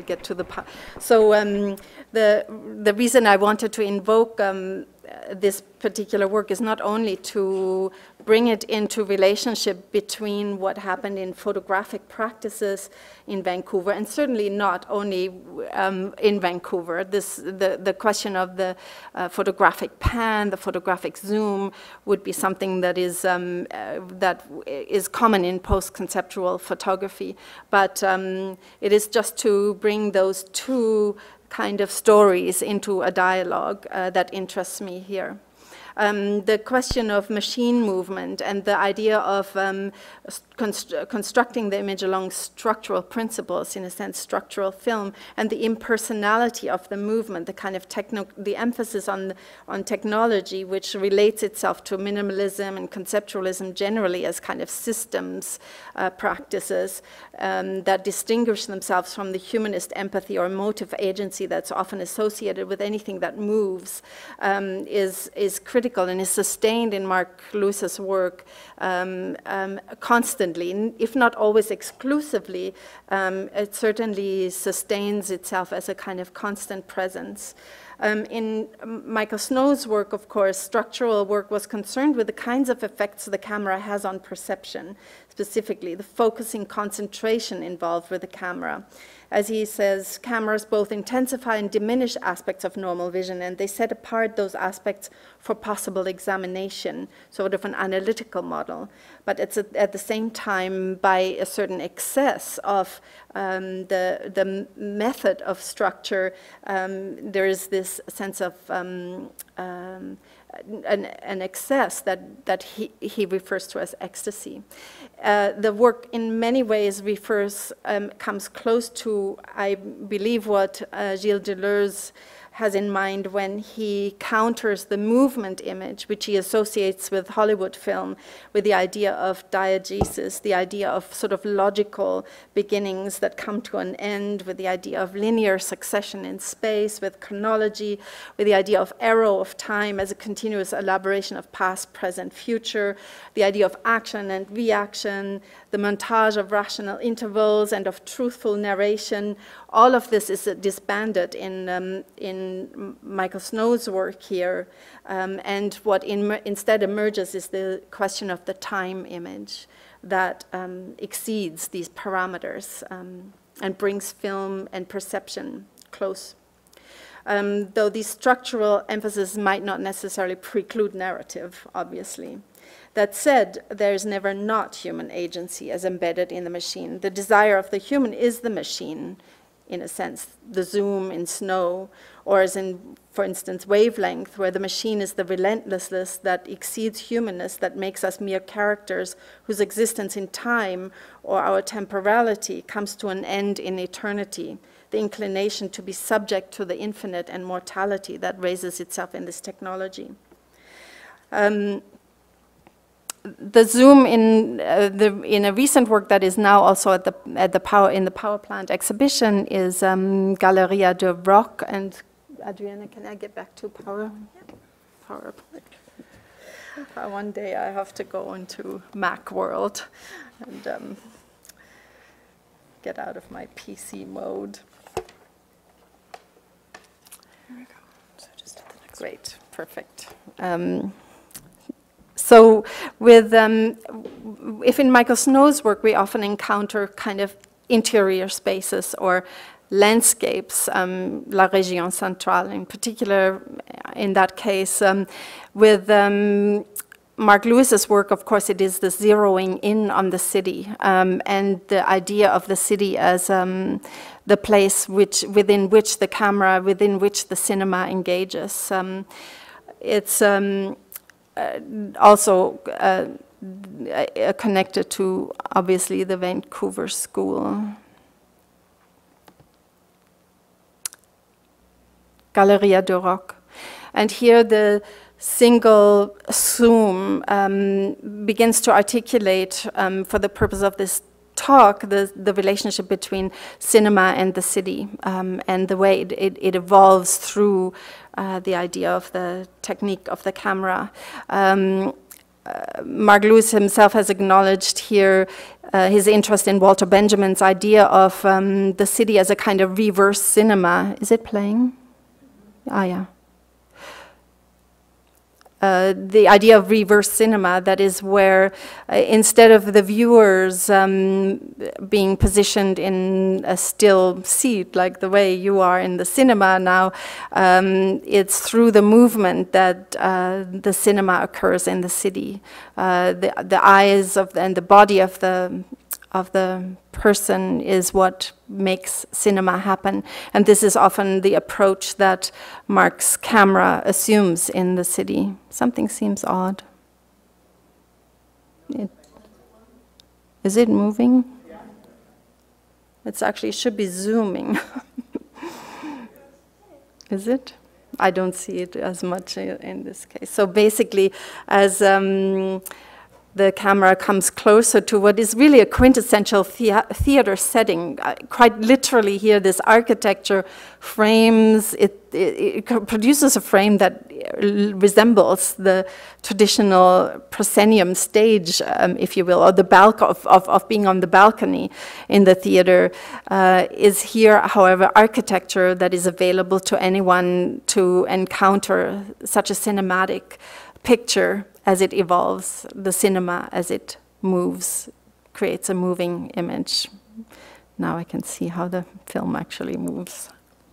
I'll get to the pa so um, the the reason I wanted to invoke um, this particular work is not only to bring it into relationship between what happened in photographic practices in Vancouver, and certainly not only um, in Vancouver. This, the, the question of the uh, photographic pan, the photographic zoom, would be something that is, um, uh, that is common in post-conceptual photography. But um, it is just to bring those two kind of stories into a dialogue uh, that interests me here. Um, the question of machine movement and the idea of um, const constructing the image along structural principles, in a sense, structural film, and the impersonality of the movement, the kind of techno, the emphasis on, on technology, which relates itself to minimalism and conceptualism generally as kind of systems uh, practices um, that distinguish themselves from the humanist empathy or motive agency that's often associated with anything that moves, um, is, is critical. Critical and is sustained in Mark Lewis's work um, um, constantly, if not always exclusively. Um, it certainly sustains itself as a kind of constant presence. Um, in Michael Snow's work, of course, structural work was concerned with the kinds of effects the camera has on perception, specifically the focusing concentration involved with the camera. As he says, cameras both intensify and diminish aspects of normal vision, and they set apart those aspects for possible examination, sort of an analytical model. But it's a, at the same time, by a certain excess of um, the, the method of structure, um, there is this sense of um, um, An, an excess that, that he, he refers to as ecstasy. Uh, the work in many ways refers, um, comes close to, I believe, what uh, Gilles Deleuze has in mind when he counters the movement image, which he associates with Hollywood film, with the idea of diegesis, the idea of sort of logical beginnings that come to an end, with the idea of linear succession in space, with chronology, with the idea of arrow of time as a continuous elaboration of past, present, future, the idea of action and reaction, the montage of rational intervals and of truthful narration. All of this is uh, disbanded in, um, in Michael Snow's work here, um, and what in, instead emerges is the question of the time image that um, exceeds these parameters um, and brings film and perception close. Um, though these structural emphasis might not necessarily preclude narrative, obviously. That said, there is never not human agency as embedded in the machine. The desire of the human is the machine, in a sense, the zoom in Snow, or as in, for instance, Wavelength, where the machine is the relentlessness that exceeds humanness, that makes us mere characters whose existence in time or our temporality comes to an end in eternity, the inclination to be subject to the infinite and mortality that raises itself in this technology. Um, The zoom in uh, the in a recent work that is now also at the at the power in the power plant exhibition is um, Galeria de Rock. And Adriana, can I get back to power? Yeah. Power. Uh, one day I have to go into Mac world and um, get out of my P C mode. Here we go. So just to the next. Great, perfect. Um, So with, um, if in Michael Snow's work we often encounter kind of interior spaces or landscapes, um, La Région Centrale in particular, in that case, um, with um, Mark Lewis's work, of course, it is the zeroing in on the city um, and the idea of the city as um, the place which, within which the camera, within which the cinema engages. Um, it's um, Uh, also uh, uh, connected to, obviously, the Vancouver School. Galeria de Rock. And here the single zoom um, begins to articulate, um, for the purpose of this talk, the, the relationship between cinema and the city, um, and the way it, it, it evolves through uh, the idea of the technique of the camera. Um, uh, Mark Lewis himself has acknowledged here uh, his interest in Walter Benjamin's idea of um, the city as a kind of reverse cinema. Is it playing? Ah, yeah. Uh, the idea of reverse cinema, that is where uh, instead of the viewers um, being positioned in a still seat, like the way you are in the cinema now, um, it's through the movement that uh, the cinema occurs in the city. Uh, the, the eyes of the, and the body of the of the person is what makes cinema happen. And this is often the approach that Mark's camera assumes in the city. Something seems odd. It, is it moving? It's actually, it should be zooming. Is it? I don't see it as much in this case. So basically, as um, the camera comes closer to what is really a quintessential thea theater setting. Uh, quite literally here, this architecture frames, it, it, it produces a frame that resembles the traditional proscenium stage, um, if you will, or the balcony of, of, of being on the balcony in the theater, uh, is here, however, architecture that is available to anyone to encounter such a cinematic picture as it evolves, the cinema as it moves, creates a moving image. Now I can see how the film actually moves.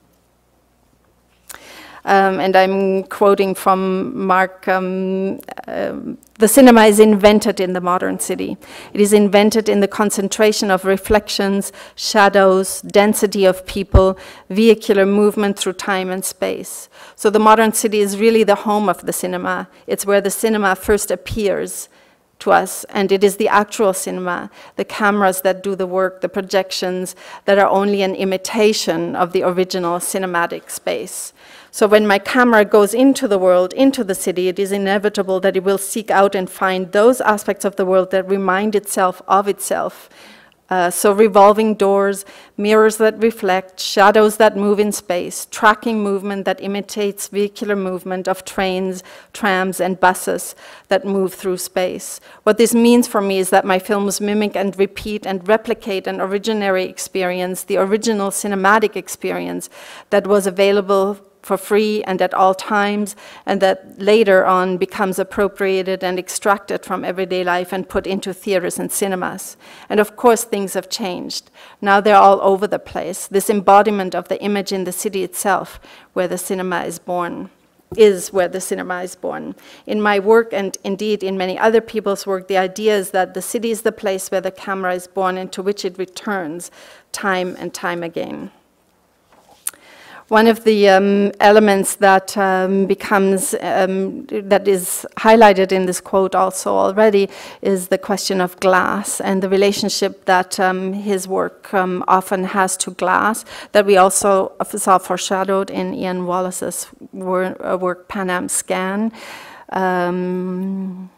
Um, and I'm quoting from Mark, um, um, the cinema is invented in the modern city. It is invented in the concentration of reflections, shadows, density of people, vehicular movement through time and space. So the modern city is really the home of the cinema. It's where the cinema first appears to us, and it is the actual cinema, the cameras that do the work, the projections that are only an imitation of the original cinematic space. So when my camera goes into the world, into the city, it is inevitable that it will seek out and find those aspects of the world that remind itself of itself. Uh, so revolving doors, mirrors that reflect, shadows that move in space, tracking movement that imitates vehicular movement of trains, trams, and buses that move through space. What this means for me is that my films mimic and repeat and replicate an originary experience, the original cinematic experience that was available for free and at all times, and that later on becomes appropriated and extracted from everyday life and put into theaters and cinemas. And of course, things have changed. Now they're all over the place. This embodiment of the image in the city itself, where the cinema is born, is where the cinema is born. In my work, and indeed in many other people's work, the idea is that the city is the place where the camera is born and to which it returns time and time again. One of the um, elements that um, becomes, um, that is highlighted in this quote also already is the question of glass and the relationship that um, his work um, often has to glass, that we also saw foreshadowed in Ian Wallace's wor uh, work, Pan Am Scan. Um,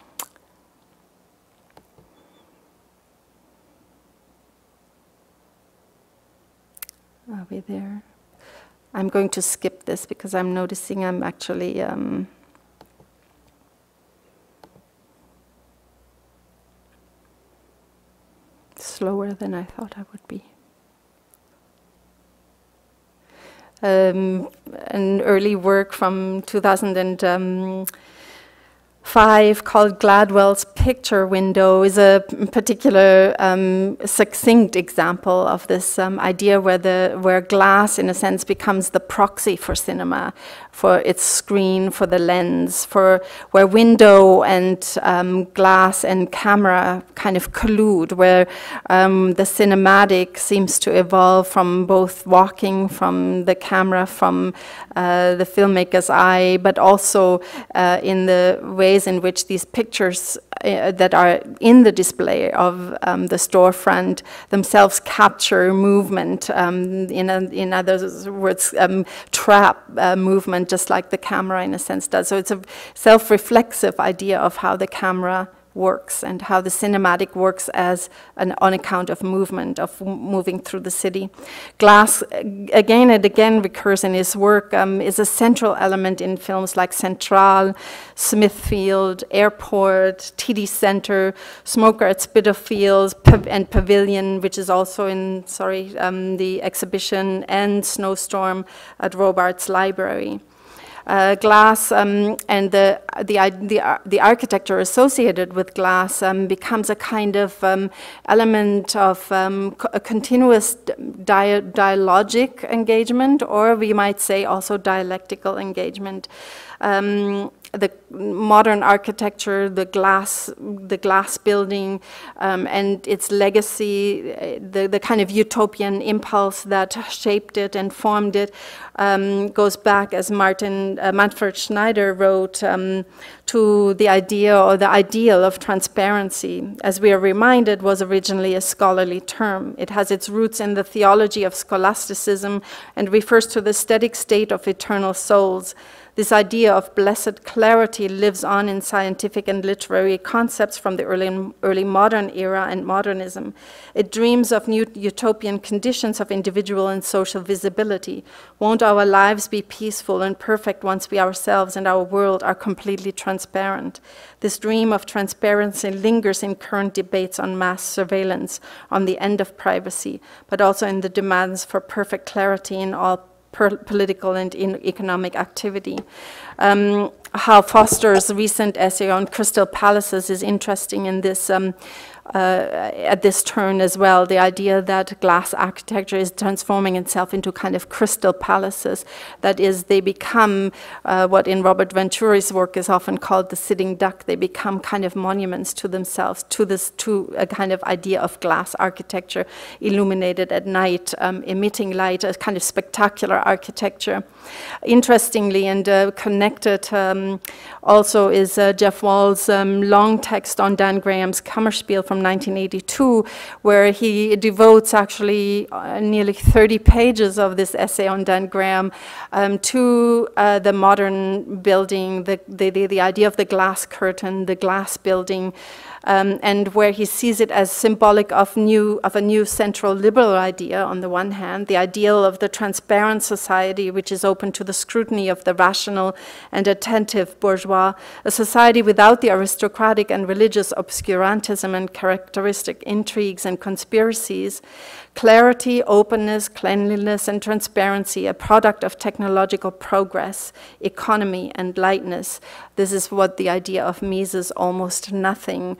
are we there? I'm going to skip this because I'm noticing I'm actually um, slower than I thought I would be. Um, an early work from two thousand five called Gladwell's Picture Window is a particular um, succinct example of this um, idea where the where glass, in a sense, becomes the proxy for cinema, for its screen, for the lens, for where window and um, glass and camera kind of collude, where um, the cinematic seems to evolve from both walking, from the camera, from uh, the filmmaker's eye, but also uh, in the ways in which these pictures uh, that are in the display of um, the storefront themselves capture movement, um, in, a, in other words, um, trap uh, movement, just like the camera in a sense does. So it's a self-reflexive idea of how the camera works and how the cinematic works as an on account of movement, of moving through the city. Glass, again and again, recurs in his work, um, is a central element in films like Central, Smithfield, Airport, T D Center, Smoker at Spitalfields, Pav and Pavilion, which is also in, sorry, um, the exhibition, and Snowstorm at Robarts Library. Uh, glass um, and the, the, the, the architecture associated with glass um, becomes a kind of um, element of um, co a continuous dia dialogic engagement, or we might say also dialectical engagement. Um, the modern architecture, the glass, the glass building, um, and its legacy, the, the kind of utopian impulse that shaped it and formed it, um, goes back, as Martin uh, Manfred Schneider wrote, um, to the idea or the ideal of transparency. As we are reminded, was originally a scholarly term. It has its roots in the theology of scholasticism and refers to the aesthetic state of eternal souls. This idea of blessed clarity lives on in scientific and literary concepts from the early, early modern era and modernism. It dreams of new utopian conditions of individual and social visibility. Won't our lives be peaceful and perfect once we ourselves and our world are completely transparent? This dream of transparency lingers in current debates on mass surveillance, on the end of privacy, but also in the demands for perfect clarity in all political and in economic activity. Um, Hal Foster's recent essay on crystal palaces is interesting in this, um, uh, at this turn as well, the idea that glass architecture is transforming itself into kind of crystal palaces. That is, they become uh, what in Robert Venturi's work is often called the sitting duck. They become kind of monuments to themselves, to this, to a kind of idea of glass architecture, illuminated at night, um, emitting light, a kind of spectacular architecture. Interestingly and uh, connected um, also is uh, Jeff Wall's um, long text on Dan Graham's Kammerspiel from nineteen eighty-two, where he devotes actually uh, nearly thirty pages of this essay on Dan Graham um, to uh, the modern building, the, the, the, the idea of the glass curtain, the glass building, Um, and where he sees it as symbolic of, new, of a new central liberal idea on the one hand, the ideal of the transparent society which is open to the scrutiny of the rational and attentive bourgeois, a society without the aristocratic and religious obscurantism and characteristic intrigues and conspiracies. Clarity, openness, cleanliness, and transparency, a product of technological progress, economy, and lightness. This is what the idea of Mises almost nothing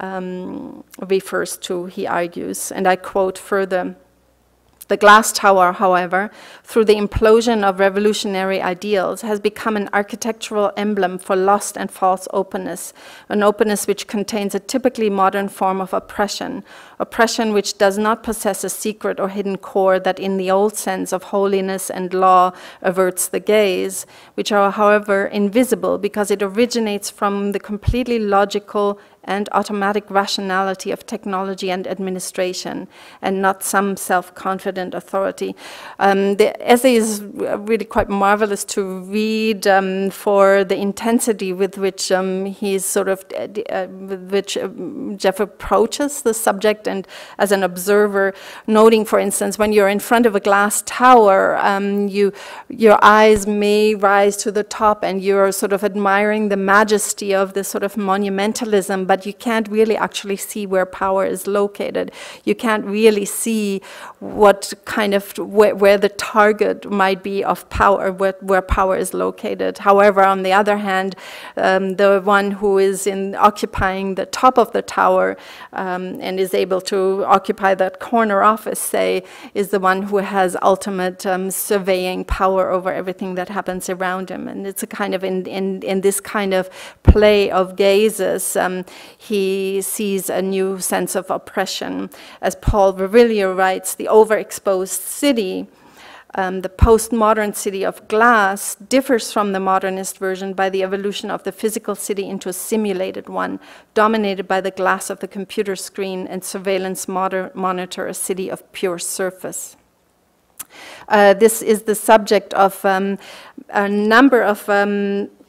um, refers to, he argues. And I quote further, "The glass tower, however, through the implosion of revolutionary ideals, has become an architectural emblem for lost and false openness, an openness which contains a typically modern form of oppression, oppression which does not possess a secret or hidden core that in the old sense of holiness and law averts the gaze, which are, however, invisible because it originates from the completely logical and automatic rationality of technology and administration, and not some self-confident authority." Um, the essay is really quite marvelous to read um, for the intensity with which um, he's sort of, uh, with which uh, Jeff approaches the subject, and as an observer, noting, for instance, when you're in front of a glass tower, um, you, your eyes may rise to the top, and you're sort of admiring the majesty of this sort of monumentalism, but but you can't really actually see where power is located. You can't really see what kind of, where, where the target might be of power, where, where power is located. However, on the other hand, um, the one who is in occupying the top of the tower um, and is able to occupy that corner office, say, is the one who has ultimate um, surveying power over everything that happens around him. And it's a kind of, in, in, in this kind of play of gazes, um, he sees a new sense of oppression. As Paul Virilio writes, the overexposed city, um, the postmodern city of glass, differs from the modernist version by the evolution of the physical city into a simulated one, dominated by the glass of the computer screen and surveillance monitor, a city of pure surface. Uh, this is the subject of um, a number of um,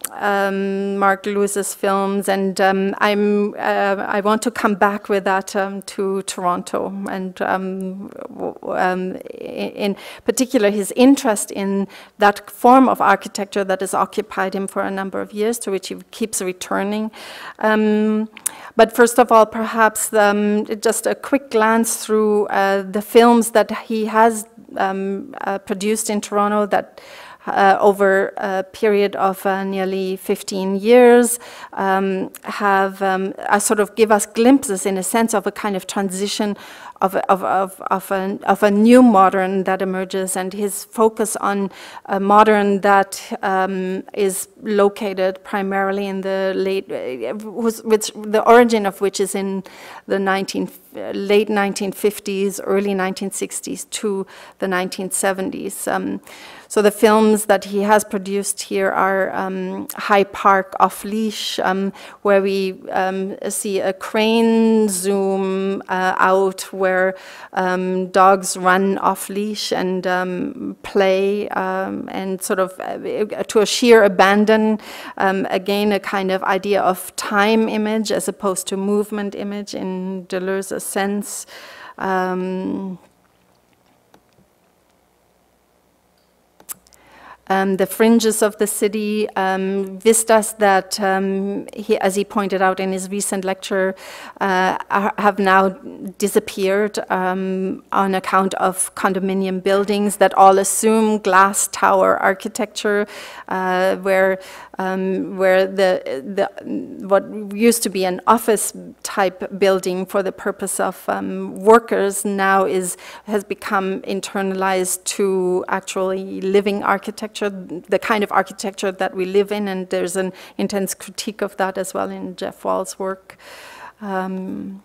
um, Mark Lewis's films, and um, I'm uh, I want to come back with that um, to Toronto, and um, um, in particular his interest in that form of architecture that has occupied him for a number of years, to which he keeps returning. Um, but first of all, perhaps um, just a quick glance through uh, the films that he has um, uh, produced in Toronto that Uh, over a period of uh, nearly fifteen years, um, have um, uh, sort of give us glimpses, in a sense, of a kind of transition of a, of, of, of, a, of a new modern that emerges, and his focus on a modern that um, is located primarily in the late, uh, was, which, the origin of which is in the nineteen, uh, late nineteen fifties, early nineteen sixties to the nineteen seventies. Um, So the films that he has produced here are um, High Park Off Leash, um, where we um, see a crane zoom uh, out where um, dogs run off leash and um, play um, and sort of uh, to a sheer abandon. Um, again, a kind of idea of time image as opposed to movement image in Deleuze's sense. Um, Um, the fringes of the city, um, vistas that, um, he, as he pointed out in his recent lecture, uh, are, have now disappeared um, on account of condominium buildings that all assume glass tower architecture, uh, where um, where the the what used to be an office type building for the purpose of um, workers now is has become internalized to actually living architecture. The kind of architecture that we live in, and there's an intense critique of that as well in Jeff Wall's work. Um,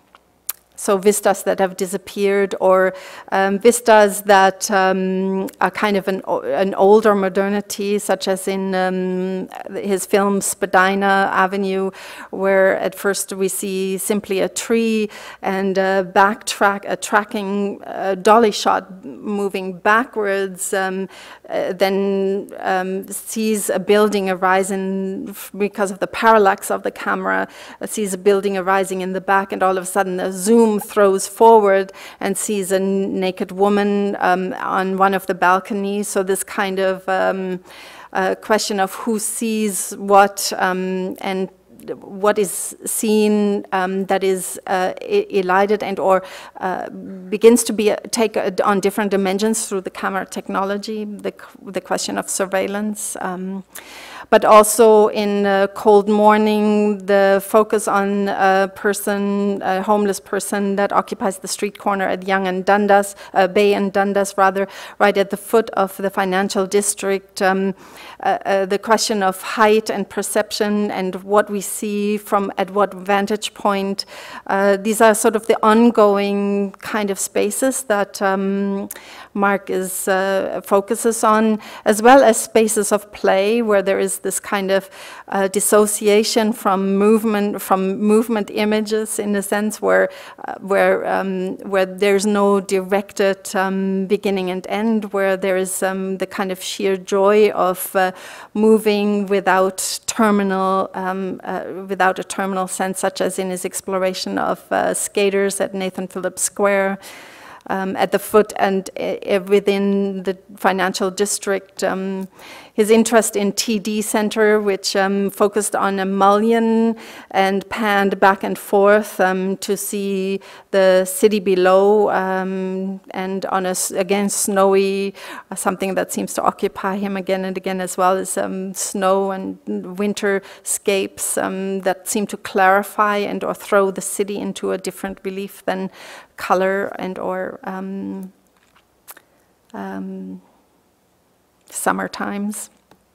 so vistas that have disappeared, or um, vistas that um, are kind of an, an older modernity, such as in um, his film Spadina Avenue, where at first we see simply a tree and a backtrack, a tracking uh, dolly shot moving backwards, um, uh, then um, sees a building arising because of the parallax of the camera, uh, sees a building arising in the back, and all of a sudden a zoom throws forward and sees a naked woman um, on one of the balconies. So this kind of um, uh, question of who sees what um, and what is seen um, that is uh, elided and or uh, begins to be uh, take uh, on different dimensions through the camera technology, the, the question of surveillance. Um, but also in uh, Cold Morning, the focus on a person, a homeless person that occupies the street corner at Yonge and Dundas, uh, Bay and Dundas rather, right at the foot of the financial district. Um, uh, uh, the question of height and perception and what we see from at what vantage point. Uh, these are sort of the ongoing kind of spaces that um, Mark is uh, focuses on, as well as spaces of play where there is this kind of uh, dissociation from movement, from movement images, in a sense where uh, where um, where there's no directed um, beginning and end, where there is um, the kind of sheer joy of uh, moving without terminal, um, uh, without a terminal sense, such as in his exploration of uh, skaters at Nathan Phillips Square. Um, at the foot and uh, within the financial district. Um, his interest in T D Center, which um, focused on a mullion and panned back and forth um, to see the city below, um, and on a, again, snowy, uh, something that seems to occupy him again and again, as well as um, snow and winterscapes um, that seem to clarify and or throw the city into a different relief than color and or um, um, summer times.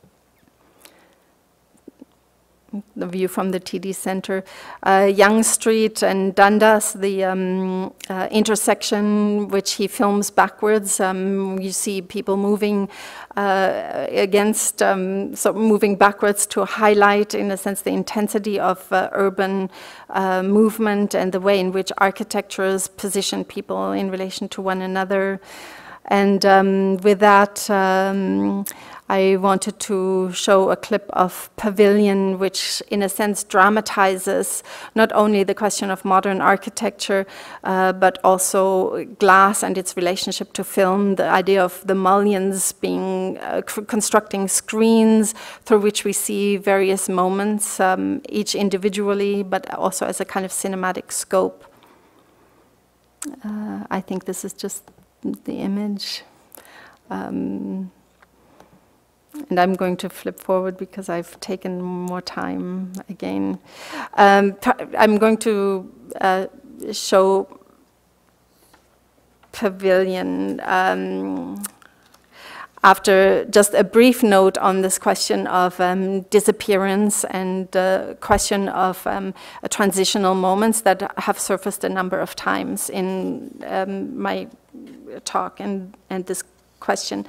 The view from the T D Center. Uh, Yonge Street and Dundas, the um, uh, intersection which he films backwards. Um, you see people moving uh, against, um, so moving backwards to highlight, in a sense, the intensity of uh, urban uh, movement and the way in which architectures position people in relation to one another. And um, with that, um, I wanted to show a clip of Pavilion, which in a sense dramatizes not only the question of modern architecture, uh, but also glass and its relationship to film, the idea of the mullions being uh, constructing screens through which we see various moments, um, each individually, but also as a kind of cinematic scope. Uh, I think this is just the image. Um, And I'm going to flip forward because I've taken more time again. Um, I'm going to uh, show Pavilion um, after just a brief note on this question of um, disappearance and the uh, question of um, uh, transitional moments that have surfaced a number of times in um, my talk and, and this question.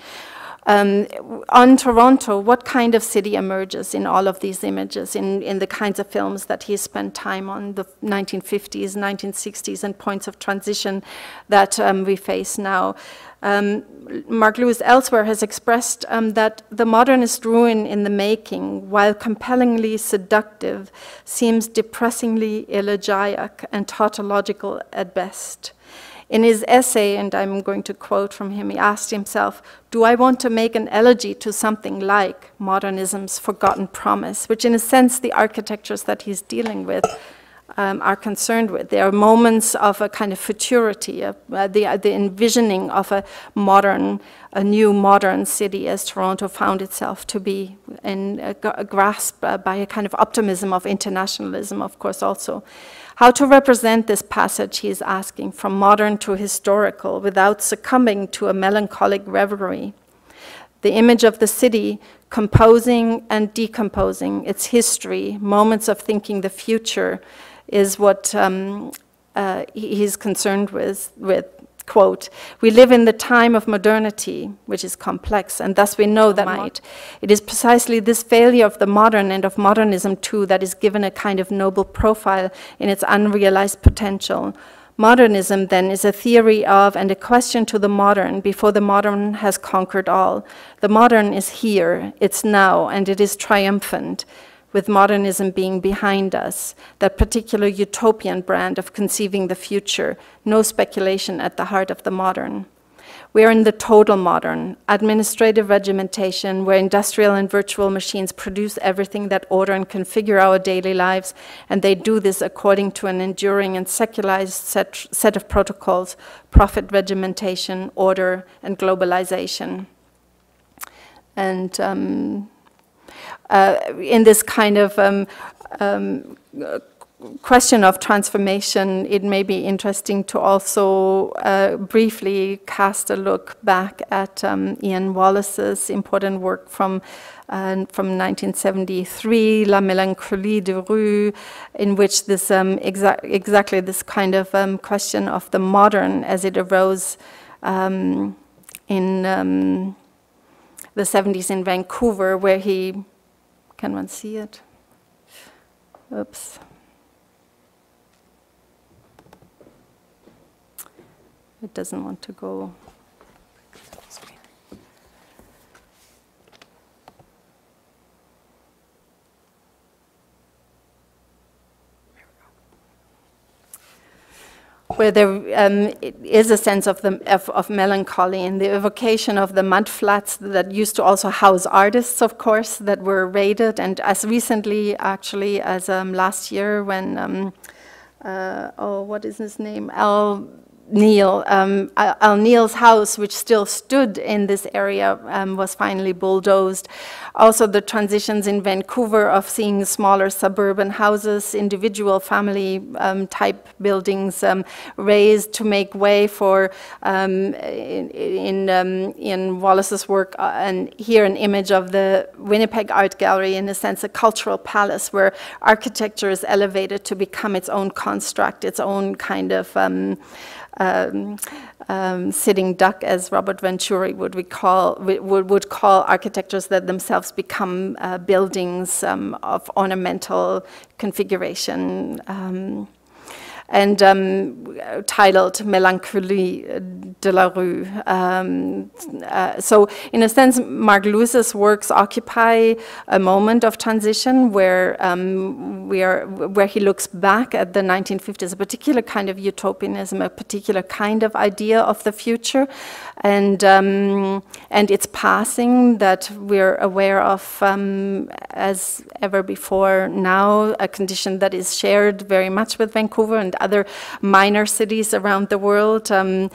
Um, on Toronto, what kind of city emerges in all of these images, in, in the kinds of films that he spent time on, the nineteen fifties, nineteen sixties, and points of transition that um, we face now? Um, Mark Lewis elsewhere has expressed um, that the modernist ruin in the making, while compellingly seductive, seems depressingly elegiac and tautological at best. In his essay, and I'm going to quote from him, he asked himself, do I want to make an elegy to something like modernism's forgotten promise, which in a sense the architectures that he's dealing with um, are concerned with. They are moments of a kind of futurity, of, uh, the, uh, the envisioning of a modern, a new modern city as Toronto found itself to be, and uh, grasped uh, by a kind of optimism of internationalism, of course, also. How to represent this passage, he is asking, from modern to historical, without succumbing to a melancholic reverie. The image of the city composing and decomposing, its history, moments of thinking the future, is what um, uh, he's concerned with, with. Quote, we live in the time of modernity, which is complex, and thus we know that might. It is precisely this failure of the modern and of modernism too that is given a kind of noble profile in its unrealized potential. Modernism then is a theory of and a question to the modern before the modern has conquered all. The modern is here, it's now, and it is triumphant, with modernism being behind us, that particular utopian brand of conceiving the future, no speculation at the heart of the modern. We are in the total modern, administrative regimentation, where industrial and virtual machines produce everything that order and configure our daily lives, and they do this according to an enduring and secularized set, set of protocols, profit regimentation, order, and globalization. And um, Uh, in this kind of um, um, question of transformation, it may be interesting to also uh, briefly cast a look back at um, Ian Wallace's important work from, uh, from nineteen seventy-three, La Mélancolie de Rue, in which this um, exa exactly this kind of um, question of the modern as it arose um, in um, the seventies in Vancouver, where he Can one see it? Oops. It doesn't want to go. Where there um, is a sense of, the, of, of melancholy and the evocation of the mud flats that used to also house artists, of course, that were raided. And as recently, actually, as um, last year when, um, uh, oh, what is his name? Al Neil, um, Al Neil's house, which still stood in this area, um, was finally bulldozed. Also the transitions in Vancouver of seeing smaller suburban houses, individual family um, type buildings um, raised to make way for, um, in, in, um, in Wallace's work, uh, and here an image of the Winnipeg Art Gallery, in a sense a cultural palace where architecture is elevated to become its own construct, its own kind of um, Um, um, sitting duck, as Robert Venturi would recall, would, would call architectures that themselves become uh, buildings um, of ornamental configuration. Um, and um, titled Mélancolie de la Rue. Um, uh, so in a sense, Mark Lewis's works occupy a moment of transition where um, we are, where he looks back at the nineteen fifties, a particular kind of utopianism, a particular kind of idea of the future, and um, and its passing that we're aware of um, as ever before now, a condition that is shared very much with Vancouver and other minor cities around the world. Um,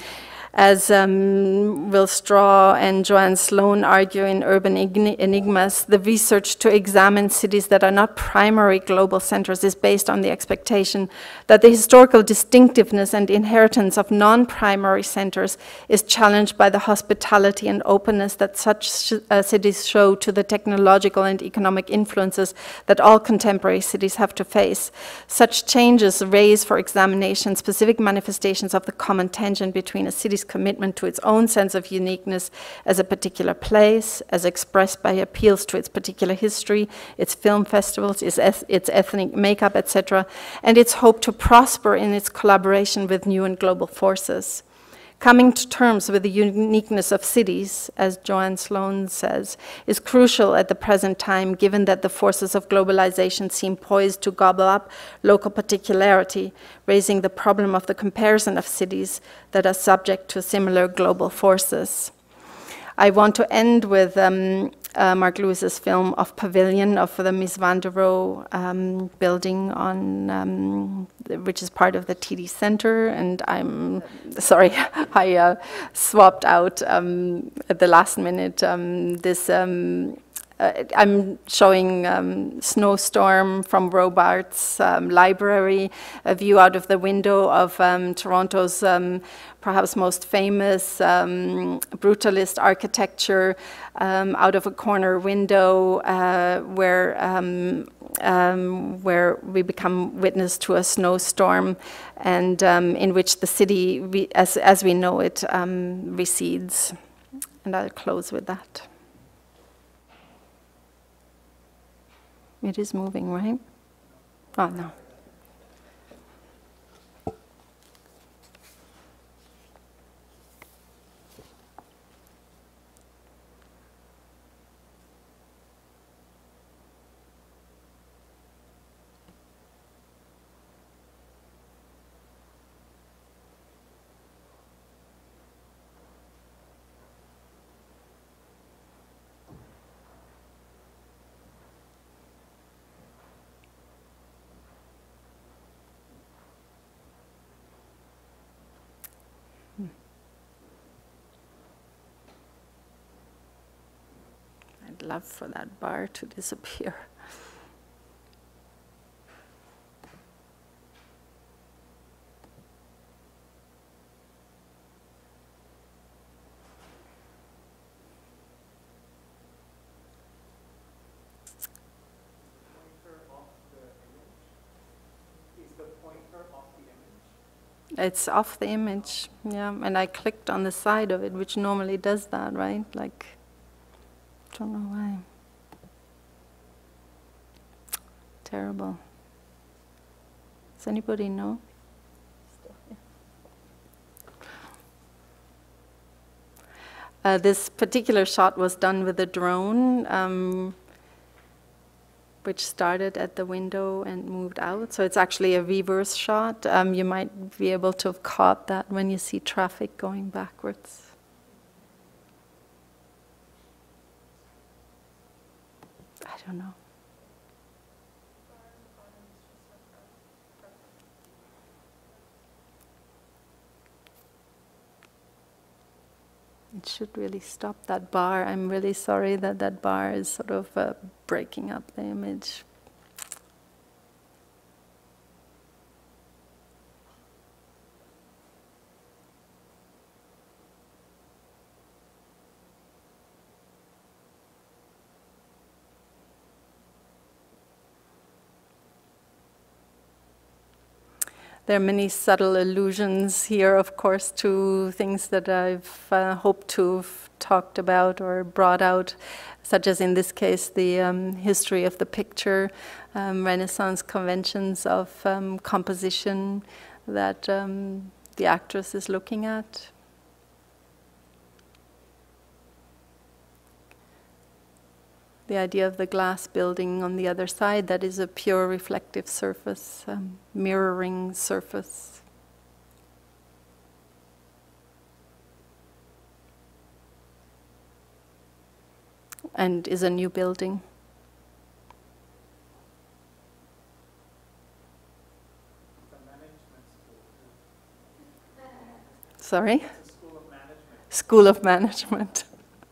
As um, Will Straw and Joanne Sloan argue in Urban Enigmas, the research to examine cities that are not primary global centers is based on the expectation that the historical distinctiveness and inheritance of non-primary centers is challenged by the hospitality and openness that such sh uh, cities show to the technological and economic influences that all contemporary cities have to face. Such changes raise for examination specific manifestations of the common tension between a city's commitment to its own sense of uniqueness as a particular place, as expressed by appeals to its particular history, its film festivals, its, eth its ethnic makeup, et cetera, and its hope to prosper in its collaboration with new and global forces. Coming to terms with the uniqueness of cities, as Joanne Sloan says, is crucial at the present time, given that the forces of globalization seem poised to gobble up local particularity, raising the problem of the comparison of cities that are subject to similar global forces. I want to end with um, uh, Mark Lewis's film of Pavilion of the Miss Van der Rohe um, building, on, um, which is part of the T D Center. And I'm sorry, I uh, swapped out um, at the last minute um, this. Um, Uh, I'm showing um, Snowstorm from Robarts um, library, a view out of the window of um, Toronto's um, perhaps most famous um, brutalist architecture, um, out of a corner window uh, where um, um, where we become witness to a snowstorm, and um, in which the city, re as, as we know it, um, recedes. And I'll close with that. It is moving, right? Oh, no. I'd love for that bar to disappear. It's off the image, yeah, and I clicked on the side of it, which normally does that, right? Like, don't know why. Terrible. Does anybody know? Uh, this particular shot was done with a drone, um, which started at the window and moved out. So it's actually a reverse shot. Um, you might be able to have caught that when you see traffic going backwards. I don't know. It should really stop that bar. I'm really sorry that that bar is sort of uh, breaking up the image. There are many subtle allusions here, of course, to things that I've uh, hoped to have talked about or brought out, such as in this case the um, history of the picture, um, Renaissance conventions of um, composition, that um, the actress is looking at. The idea of the glass building on the other side, that is a pure reflective surface, um, mirroring surface. And is a new building. Sorry? It's a school of management. School of Management.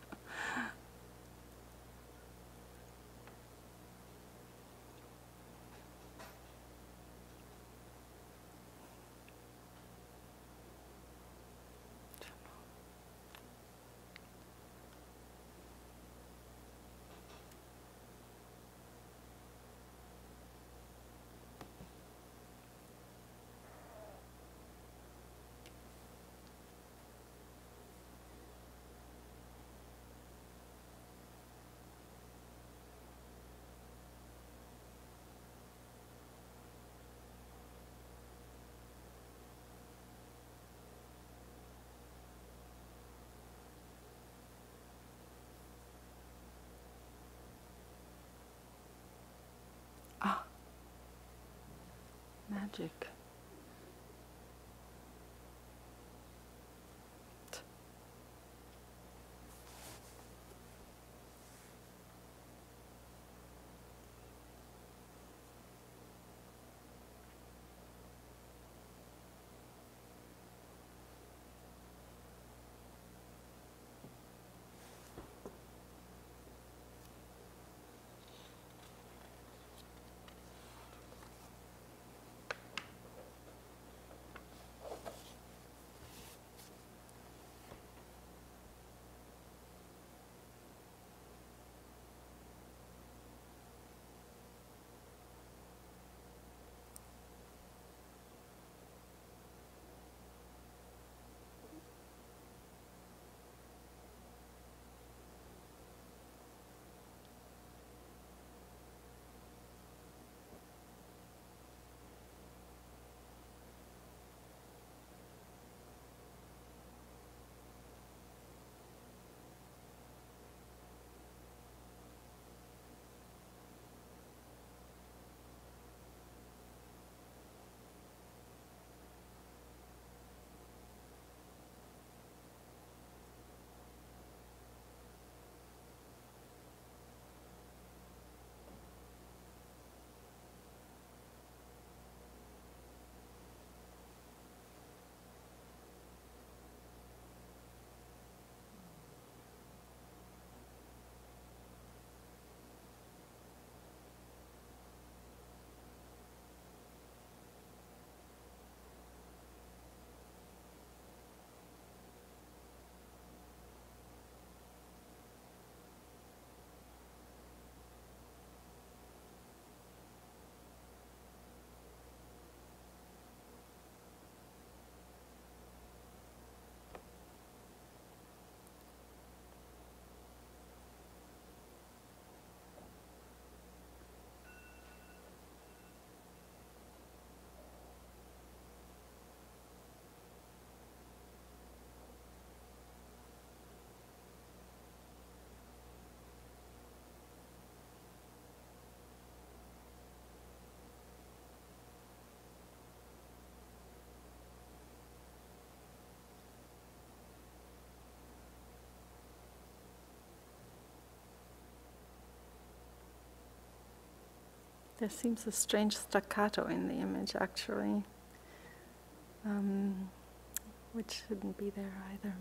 Ah, magic. There seems a strange staccato in the image, actually, um, which shouldn't be there either.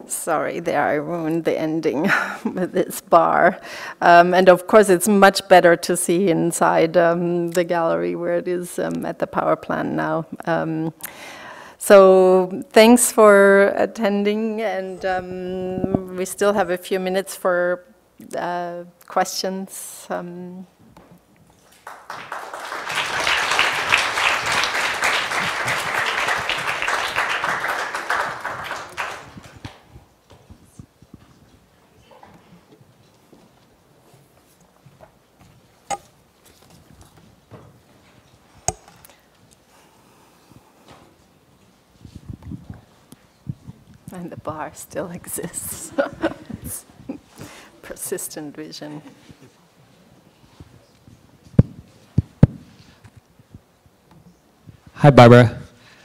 Sorry, there I ruined the ending with this bar. Um, and of course, it's much better to see inside um, the gallery where it is um, at the power plant now. Um, so thanks for attending, and um, we still have a few minutes for uh, questions. Um, And the bar still exists. Persistent vision. Hi, Barbara.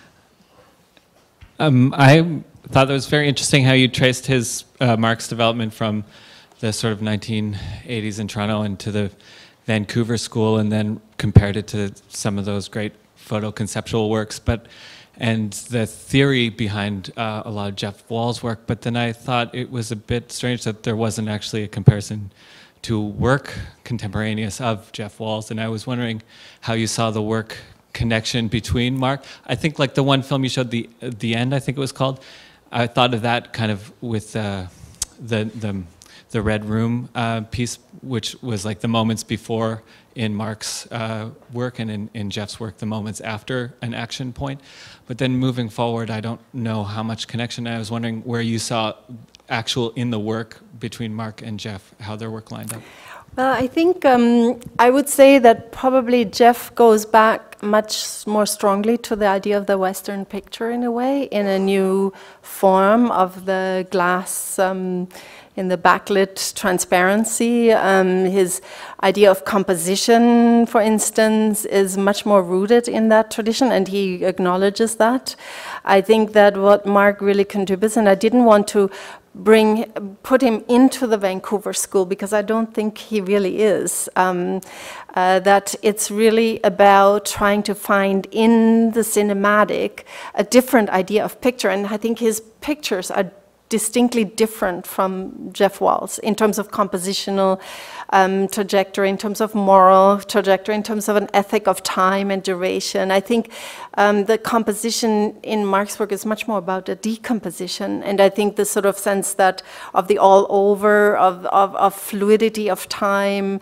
Um, I thought it was very interesting how you traced his uh, Mark's development from the sort of nineteen eighties in Toronto into the Vancouver school, and then compared it to some of those great photo conceptual works. But and the theory behind uh, a lot of Jeff Wall's work, but then I thought it was a bit strange that there wasn't actually a comparison to work contemporaneous of Jeff Wall's, and I was wondering how you saw the work connection between Mark. I think like the one film you showed, the the end, I think it was called, I thought of that kind of with uh, the, the, the Red Room uh, piece, which was like the moments before in Mark's uh, work, and in, in Jeff's work, the moments after an action point. But then moving forward, I don't know how much connection. I was wondering where you saw actual in the work between Mark and Jeff, how their work lined up. Well, I think um, I would say that probably Jeff goes back much more strongly to the idea of the Western picture in a way, in a new form of the glass, um, in the backlit transparency. Um, his idea of composition, for instance, is much more rooted in that tradition, and he acknowledges that. I think that what Mark really contributes, and I didn't want to bring, put him into the Vancouver school, because I don't think he really is. Um, uh, that it's really about trying to find in the cinematic a different idea of picture, and I think his pictures are distinctly different from Jeff Wall's in terms of compositional um, trajectory, in terms of moral trajectory, in terms of an ethic of time and duration. I think um, the composition in Mark's work is much more about the decomposition, and I think the sort of sense that of the all over, of, of, of fluidity of time,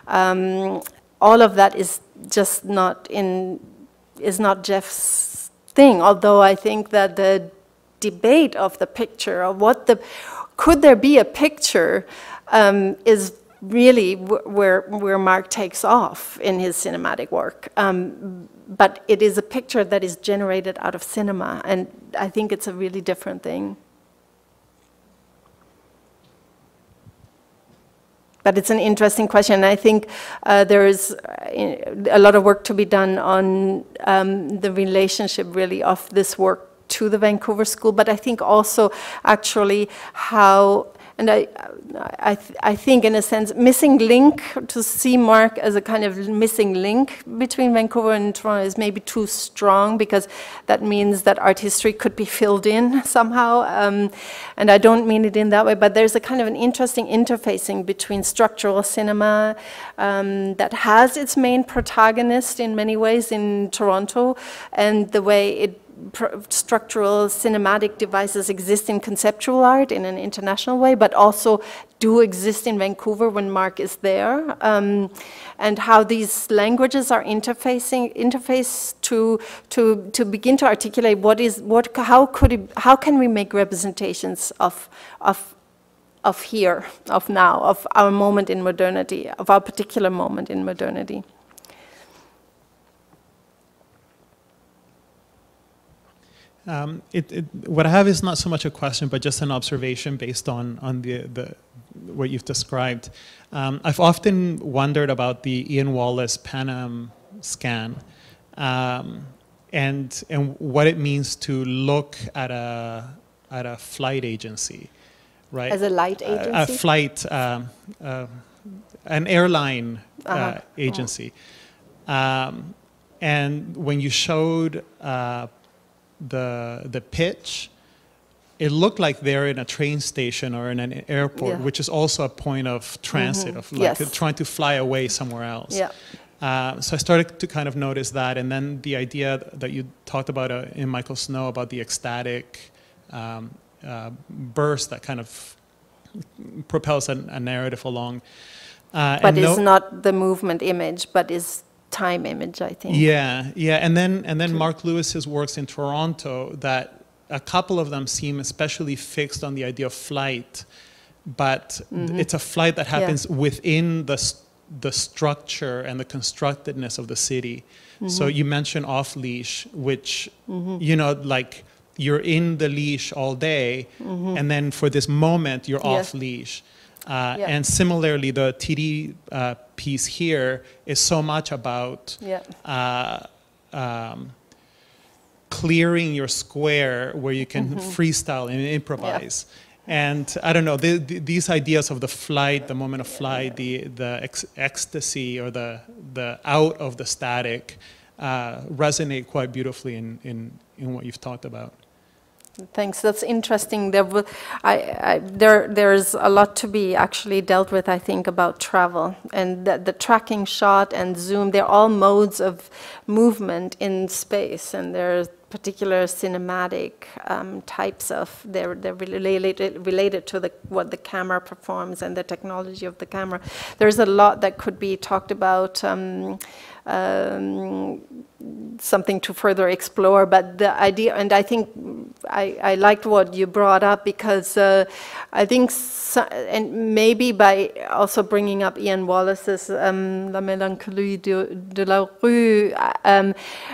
um, all of that is just not in, is not Jeff's thing, although I think that the debate of the picture, of what the, could there be a picture, um, is really where, where Mark takes off in his cinematic work. Um, but it is a picture that is generated out of cinema, and I think it's a really different thing. But it's an interesting question. I think uh, there is a lot of work to be done on um, the relationship, really, of this work to the Vancouver School, but I think also actually how, and I, I, th I think in a sense, missing link, to see Mark as a kind of missing link between Vancouver and Toronto is maybe too strong, because that means that art history could be filled in somehow, um, and I don't mean it in that way, but there's a kind of an interesting interfacing between structural cinema um, that has its main protagonist in many ways in Toronto, and the way it structural cinematic devices exist in conceptual art in an international way, but also do exist in Vancouver when Mark is there, um, and how these languages are interfacing, interface to to to begin to articulate what is what, how could it, how can we make representations of of of here, of now, of our moment in modernity, of our particular moment in modernity. Um, it, it, what I have is not so much a question, but just an observation based on, on the, the, what you've described. Um, I've often wondered about the Ian Wallace Pan Am scan um, and, and what it means to look at a, at a flight agency, right? As a light agency? A, a flight, um, uh, an airline uh, uh-huh. agency. Oh. Um, and when you showed uh, the the pitch, it looked like they're in a train station or in an airport, Yeah. which is also a point of transit, Mm-hmm. of like Yes. trying to fly away somewhere else. Yeah. Uh, so I started to kind of notice that, and then the idea that you talked about uh, in Michael Snow about the ecstatic um, uh, burst that kind of propels a, a narrative along. Uh, But and it's no- not the movement image, but is time image, I think. Yeah, yeah, and then and then Mark Lewis's works in Toronto, that a couple of them seem especially fixed on the idea of flight, but Mm-hmm. it's a flight that happens within the s- the structure and the constructedness of the city. Mm-hmm. So you mentioned off leash, which you know, like you're in the leash all day, and then for this moment you're Yeah. off leash. Uh, Yeah. And similarly, the T D uh, piece here is so much about Yeah. uh, um, clearing your square where you can Mm-hmm. freestyle and improvise. And I don't know, the, the, these ideas of the flight, the moment of flight, the, the ex ecstasy or the, the out of the static uh, resonate quite beautifully in, in, in what you've talked about. Thanks. That's interesting. There, w- I, I, there, there's a lot to be actually dealt with, I think, about travel and the, the tracking shot and zoom. They're all modes of movement in space, and there's particular cinematic um, types of. They're they're related related to the what the camera performs and the technology of the camera. There's a lot that could be talked about. Um, um, something to further explore, but the idea, and I think I, I liked what you brought up, because uh, I think, so, and maybe by also bringing up Ian Wallace's um, La Mélancolie de, de la Rue, um,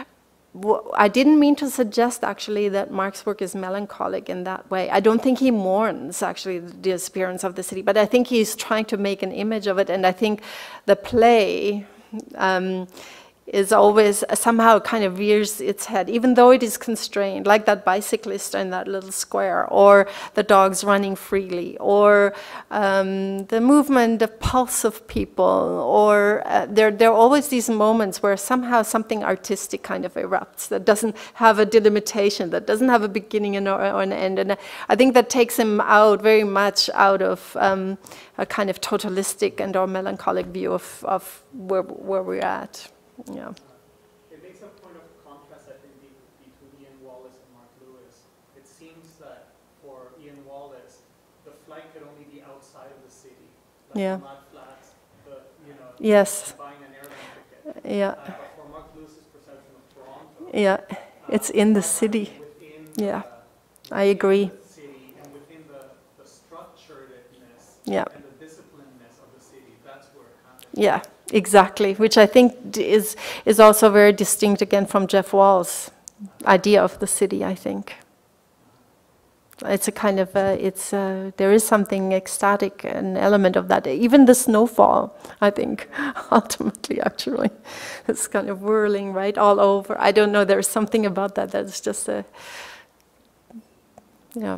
I didn't mean to suggest actually that Mark's work is melancholic in that way. I don't think he mourns actually the disappearance of the city, but I think he's trying to make an image of it, and I think the play um, is always uh, somehow kind of rears its head, even though it is constrained, like that bicyclist in that little square, or the dogs running freely, or um, the movement, the pulse of people, or uh, there, there are always these moments where somehow something artistic kind of erupts that doesn't have a delimitation, that doesn't have a beginning and or, or an end. And I think that takes him out very much out of um, a kind of totalistic and or melancholic view of, of where, where we're at. Yeah. It makes a point of contrast, I think, be- between Ian Wallace and Mark Lewis. It seems that for Ian Wallace, the flight could only be outside of the city. Like Yeah. the mud flats, the, you know, Yes. buying an airline ticket. Yeah. Uh, but for Mark Lewis's perception of Toronto, Yeah. It's in the city. within Yeah. the, I agree. the city and within the, the structuredness Yeah. and the disciplinedness of the city, that's where it happens. Yeah, exactly, which I think d- is is also very distinct again from Jeff Wall's idea of the city, I think. It's a kind of, a, it's a, there is something ecstatic, an element of that. Even the snowfall, I think, ultimately, actually. It's kind of whirling right all over. I don't know, there's something about that that's just a, yeah.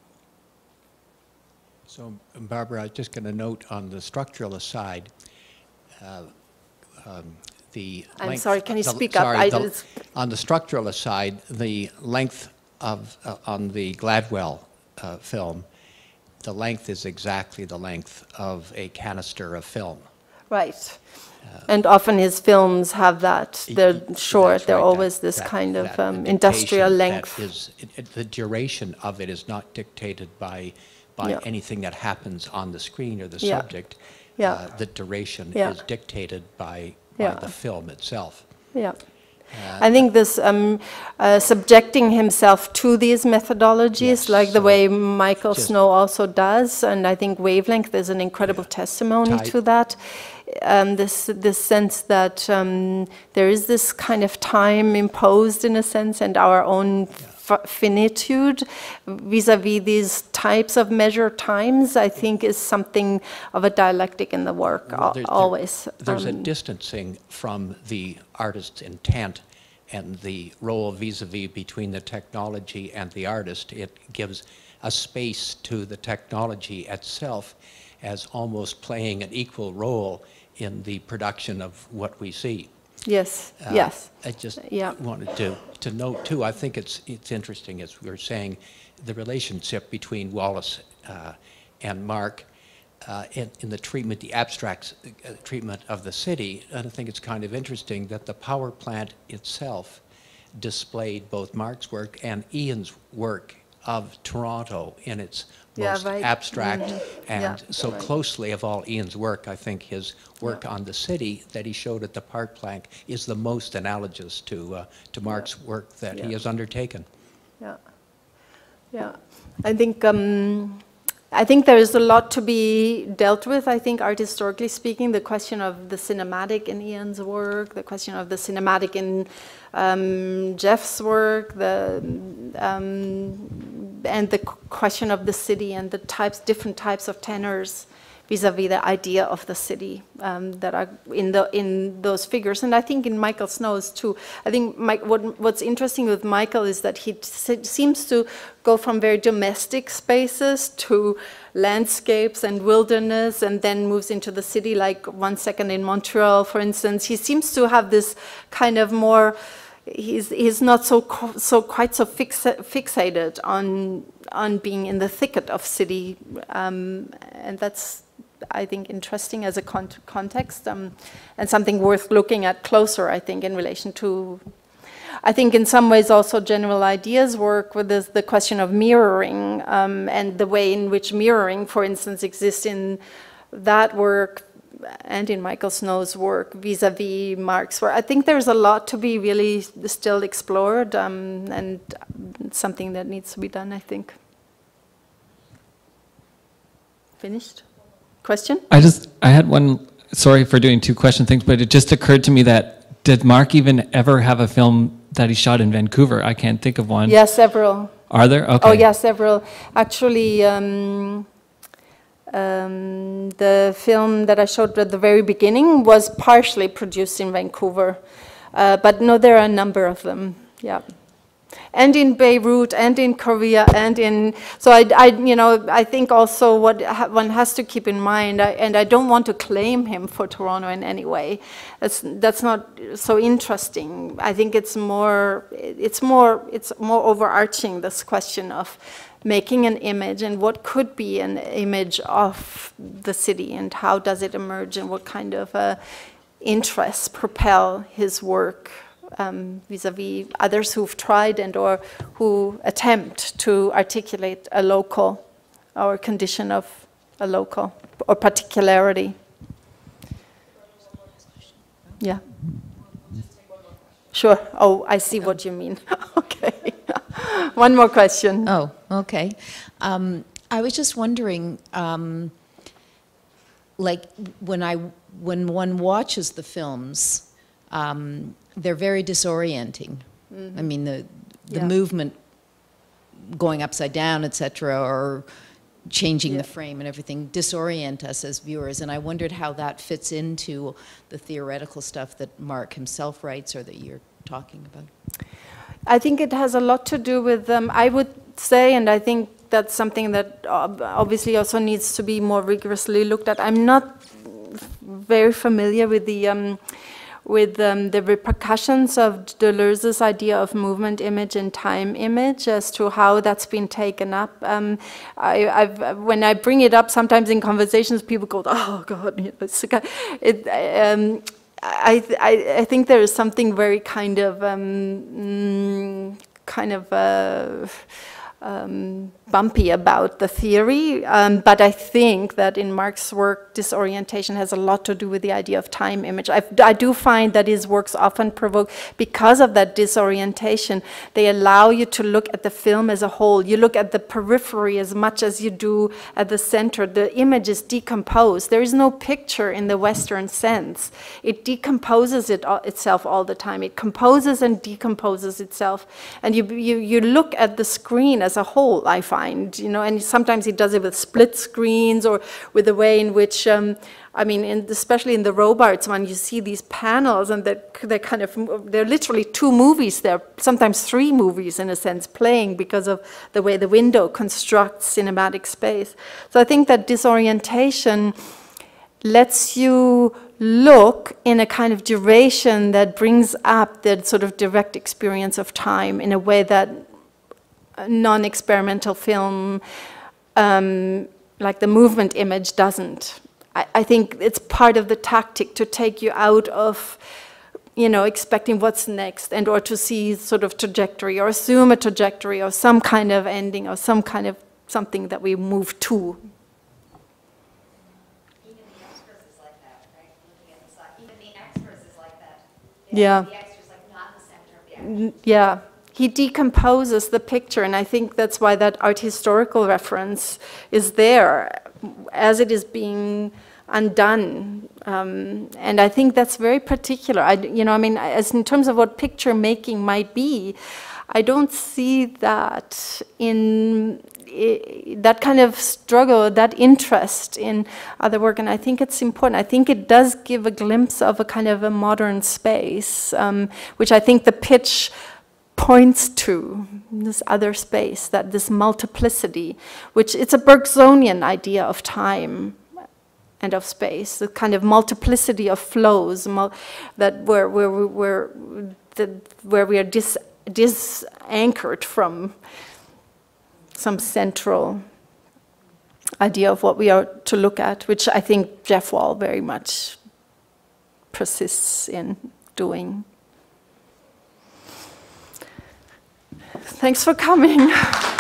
So, Barbara, I was just going to note on the structuralist side, uh, um, the I'm length- sorry, can you the- speak up? sorry, I the- just- on the structuralist side, the length of, uh, on the Gladwell uh, film, the length is exactly the length of a canister of film. Right. And often his films have that. They're That's short. They're right, always that- this that- kind of that um, dictation industrial that length. is- it- it- the duration of it is not dictated by, by Yeah. anything that happens on the screen or the Yeah. subject. Yeah. Uh, The duration Yeah. is dictated by, by Yeah. the film itself. Yeah. I think this um, uh, subjecting himself to these methodologies, Yes, like the so way Michael just- Snow also does, and I think Wavelength is an incredible testimony Tight. to that. Um, this this sense that um, there is this kind of time imposed in a sense, and our own f- finitude vis-a-vis these types of measured times, I think, is something of a dialectic in the work Well, al- there's- there- always. There's a Um, distancing from the artist's intent and the role vis-a-vis between the technology and the artist. It gives a space to the technology itself as almost playing an equal role in the production of what we see. Yes, Uh, yes. I just Yeah. wanted to, to note too, I think it's, it's interesting, as we were saying, the relationship between Wallace uh, and Mark uh, in, in the treatment, the abstract uh, treatment of the city. And I think it's kind of interesting that the power plant itself displayed both Mark's work and Ian's work of Toronto in its Yeah, most right. abstract Mm-hmm. and Yeah, so right. closely of all Ian's work. I think his work Yeah. on the city that he showed at the Park Plank is the most analogous to, uh, to Mark's Yeah. work that Yeah. he has undertaken. Yeah, yeah. I think um, I think there is a lot to be dealt with. I think, art historically speaking, the question of the cinematic in Ian's work, the question of the cinematic in um, Jeff's work, the um, and the question of the city and the types, different types of tenors vis-a-vis the idea of the city um, that are in the in those figures. And I think in Michael Snow's too. I think Mike, what, what's interesting with Michael is that he seems to go from very domestic spaces to landscapes and wilderness, and then moves into the city, like one second in Montreal, for instance. He seems to have this kind of more, he's, he's not so, so quite so fixa, fixated on, on being in the thicket of city, um, and that's, I think, interesting as a con context, um, and something worth looking at closer, I think, in relation to, I think in some ways also general ideas work with this, the question of mirroring, um, and the way in which mirroring, for instance, exists in that work and in Michael Snow's work vis-a-vis Mark's work. I think there's a lot to be really still explored, um, and something that needs to be done, I think. Finished? Question? I just, I had one, sorry for doing two question things, but it just occurred to me that, did Mark even ever have a film that he shot in Vancouver? I can't think of one. Yeah, several. Are there? Okay. Oh, yeah, several. Actually, um, um, the film that I showed at the very beginning was partially produced in Vancouver. Uh, but no, there are a number of them, yeah. And in Beirut, and in Korea, and in, so I, I, you know, I think also what ha one has to keep in mind, I, and I don't want to claim him for Toronto in any way. That's that's not so interesting. I think it's more, it's more, it's more overarching, this question of making an image and what could be an image of the city, and how does it emerge, and what kind of uh, interests propel his work. Um, vis-a-vis others who've tried and or who attempt to articulate a local or condition of a local or particularity. Yeah. Sure. Oh, I see what you mean. Okay. One more question. Oh, okay. Um, I was just wondering, um, like when I when one watches the films, um, they're very disorienting. Mm-hmm. I mean, the the yeah. movement going upside down, et cetera, or changing yeah. the frame and everything disorient us as viewers. And I wondered how that fits into the theoretical stuff that Mark himself writes, or that you're talking about. I think it has a lot to do with, um, I would say, and I think that's something that obviously also needs to be more rigorously looked at. I'm not very familiar with the um, with um, the repercussions of Deleuze's idea of movement image and time image as to how that's been taken up. Um, I, I've, when I bring it up, sometimes in conversations, people go, "Oh God!" You know, it's, it, um, I, I, I think there is something very kind of, um, kind of. Uh, Um, bumpy about the theory, um, but I think that in Mark's work, disorientation has a lot to do with the idea of time image. I, I do find that his works often provoke, because of that disorientation, they allow you to look at the film as a whole. You look at the periphery as much as you do at the center. The image is decomposed. There is no picture in the Western sense. It decomposes it all, itself all the time. It composes and decomposes itself. And you, you, you look at the screen as a whole, I find, you know, and sometimes he does it with split screens, or with the way in which, um, I mean, in, especially in the Robards one, you see these panels, and they're, they're kind of, they're literally two movies there, sometimes three movies in a sense, playing because of the way the window constructs cinematic space. So I think that disorientation lets you look in a kind of duration that brings up that sort of direct experience of time in a way that non-experimental film, um, like the movement image, doesn't. I, I think it's part of the tactic to take you out of, you know, expecting what's next, and or to see sort of trajectory, or assume a trajectory, or some kind of ending, or some kind of something that we move to. Even the extras is like that, right? Looking at the slide, even the extras is like that. The, Yeah. The extras like not the center of the action. Yeah. He decomposes the picture, and I think that's why that art historical reference is there as it is being undone. Um, and I think that's very particular. I, you know, I mean, as in terms of what picture making might be, I don't see that in I, that kind of struggle, that interest in other work, and I think it's important. I think it does give a glimpse of a kind of a modern space, um, which I think the pitch points to, this other space, that this multiplicity, which it's a Bergsonian idea of time and of space, the kind of multiplicity of flows, mul that where where we where the where we are dis disanchored from some central idea of what we are to look at, which I think Jeff Wall very much persists in doing. Thanks for coming.